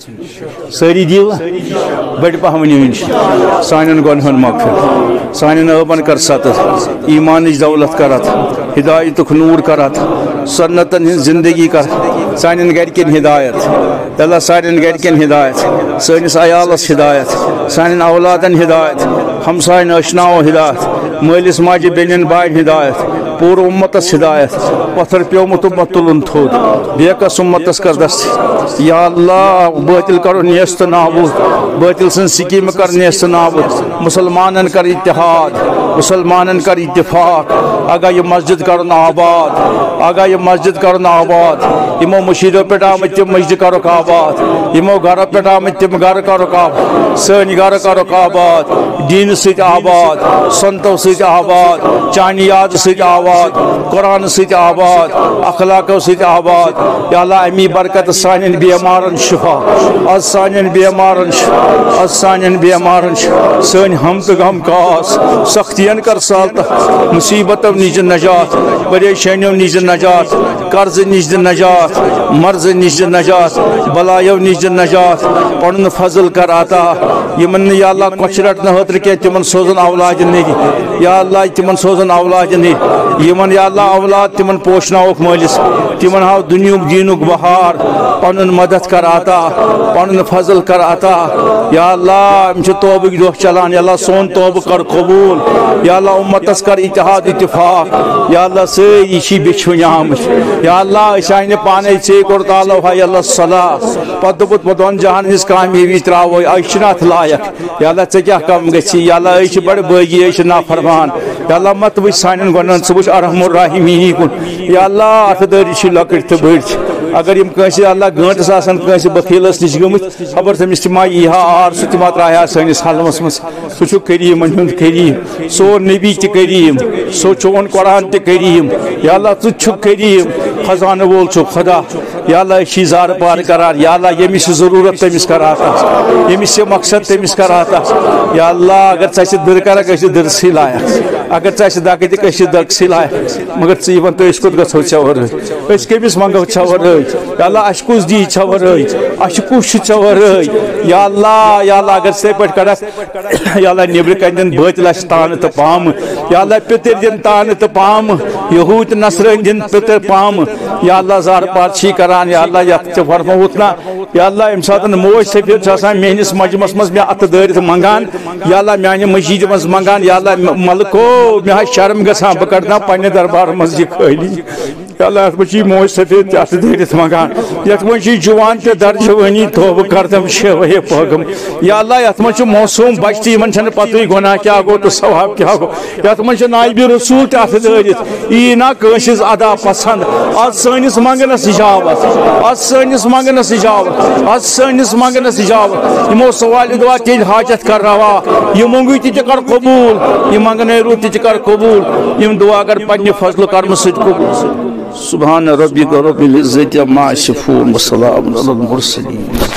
سٲری دیو بٔڑۍ پہم ؤنِو اِنشاء سانٮ۪ن گۄنہن مغفرت سانٮ۪ن ٲبن کر ستر ایٖمانٕچ دولت کرتھ ہدایتُک نوٗر کرتھ سنتن ہٕنٛز زندگی کر سانٮ۪ن گرِکٮ۪ن ہدایت اللہ سانٮ۪ن گرِکٮ۪ن ہدایت سٲنِس عیالس ہدایت سانٮ۪ن اولادن ہدایت ہمساین ٲشناوو ہدایت مٲلِس ماجہِ بیٚنٮ۪ن باین ہدایت پوٗرٕ اُمتس ہدایت پتھر پیومُت اُمت تُلُن تھوٚد بیکس اُمتس کر دست یا اللہ بٲطِل کرو نیست نابوٗد بٲطِل سٕنٛز سکیٖمہٕ کر نیست نابوٗد مُسلمانن کر اتحاد مُسلمانن کر اتفاق اگہ یہِ مسجد کرُن آباد اگہ یہِ مسجد کرُن آباد یِمو مشیٖدو پٮ۪ٹھ آمٕتۍ تِم مسجد کرُکھ آباد یِمو گرو پٮ۪ٹھ آمٕتۍ تِم گرٕ کرُکھ آباد سٲنۍ گرٕ کرُکھ آباد دیٖنہٕ سۭتۍ آباد سنتو سۭتۍ آباد چانہِ یادٕ سۭتۍ آباد قرآن سۭتۍ آباد اخلاقو سۭتۍ آباد یا اللہ امی برکت سانٮ۪ن بیمارن شفا آز سانٮ۪ن بیمارن آز سانٮ۪ن بیمارن سٲنۍ ہم تہٕ غم کاس سختین کر سالتہٕ مصیبتو نِش نجات پریشٲنیو نِش نجات قرضہٕ نِش دِ نجات مرضہٕ نِش دِ نجات بلایو نِش دِ نجات پنُن فضل کر عطا یِمن نہٕ یا اللہ کۄچھِ رٹنہٕ خٲطرٕ کینٛہہ تِمن سوزن اولاد نِگہِ یا اللہ تِمن سوزن اولاد نِگہِ یِمن یا اللہ اولاد تِمن پوشناوُکھ مٲلِس تِمن ہاو دُنیُک دیٖنُک بہار پنُن مدد کر عطا پنُن فضل کر عطا یا اللہ یِم چھِ توبٕکۍ دۄہ چلان یا اللہ سون توبہٕ کر قبوٗل یا اللہ اُمتس کر اتحاد اتفاق یا اللہ سٲری چھِ بیٚچھوٕنۍ آمٕتۍ یا اللہ أسۍ آیہِ نہٕ پانے ژے کوٚرُتھ عالو ہے اللہ صلاح پتہٕ دوٚپُتھ بہٕ دۄن جہان ہٕنٛز کامیٲبی ترٛاوو أسۍ چھِنہٕ اَتھ لایق یا اللہ ژےٚ کیٛاہ کم گژھی یا اللہ أسۍ چھِ بڑٕ بٲغی أسۍ چھِ نافرمان یا اللہ مت وٕچھ سانٮ۪ن گۄنہن ژٕ وٕچھ ارحم الراحمیٖنی کُن یا اللہ اَتھٕ دٲری چھِ لۄکٕٹۍ تہٕ بٔڑۍ چھِ اگر یِم کٲنٛسہِ اللہ گٲنٛٹس آسن کٲنٛسہِ بخیٖلس نِش گٔمٕتۍ خبر تٔمِس تہِ ما یی ہا آر سُہ تہِ ما ترٛایہِ ہا سٲنِس حلمس منٛز سُہ چھُ کریٖمن ہُنٛد کریٖم سون نبی تہِ کریٖم سُہ چون قرآن تہِ کریٖم یا اللہ ژٕ چھُکھ کریٖم خزانہٕ وول چھُکھ خدا یا اللہ أسۍ چھِ زارٕ پار کران یا اللہ ییٚمِس چھِ ضروٗرت تٔمِس کر عطا ییٚمِس چھِ مقصد تٔمِس کر عطا یا اللہ اگر ژٕ اَسہِ دٕر کرکھ أسۍ چھِ دٕرسٕے لایق اگر ژٕ اَسہِ دکہٕ دِکھ أسۍ چھِ دکسٕے لایق مگر ژٕ یہِ وَن تہٕ أسۍ کوٚت گژھو ژےٚ ورٲے أسۍ کٔمِس منٛگو ژےٚ ورٲے یا اللہ اَسہِ کُس دی ژےٚ ورٲے اَسہِ کُس چھُ ژےٚ ورٲے یا اللہ یا اللہ اگر ژے پٲٹھۍ کڑکھ یا اللہ نیٚبرٕ کَنہِ دِن بٲطِل اَسہِ تانہٕ تہٕ پامہٕ یا اللہ پِتٕرۍ دِن تانہٕ تہٕ پامہٕ یہوٗد تہٕ نصرٲنۍ دِن پِتٕر پامہٕ یا اللہ زارٕ پار چھی کران یا اللہ یتھ ژےٚ فرمووُتھ نا یا اللہ ییٚمہِ ساتہٕ موج سفید چھِ آسان میٲنِس مجمس منٛز مےٚ اَتھٕ دٲرِتھ منٛگان یا اللہ میانہِ مسجدِ منٛز منٛگان یا اللہ ملکو مےٚ حظ شرم گژھان بہٕ کڑناو پننہِ دربار منٛز یہِ خٲلی یا اللہ اتھ منٛز چھِ موج سفید تہِ اَتھٕ دٲرِتھ منٛگان یتھ منٛز چھِ جوان تہِ درجوٲنی توبہٕ کردم شیوے پٲغم یا اللہ یتھ منٛز چھُ موسوٗم بچہٕ تہِ یِمن چھنہٕ پتہٕے گۄناہ کیٛاہ گوٚو تہٕ ثواب کیٛاہ گوٚو یتھ منٛز چھِ نایبہِ رسوٗل تہِ اَتھٕ دٲرِتھ یی نا کٲنٛسہِ ہٕنٛز ادا پسنٛد آز سٲنِس منٛگنس اجابت آز سٲنِس منٛگنس اجابت آز سٲنِس منٛگنس اجابت یِمو سوالہِ دُعا تیٚلہِ حاجت کر روا یہِ مۄنٛگٕے تہِ تہِ کر قبوٗل یہِ منٛگنٲیرو تہِ تہِ کر قبوٗل یِم دُعا کر پننہِ فضلہٕ کرمہٕ سۭتۍ قبوٗل سبحان ربک رب العزة عما یصفون وسلام علی المرسلین.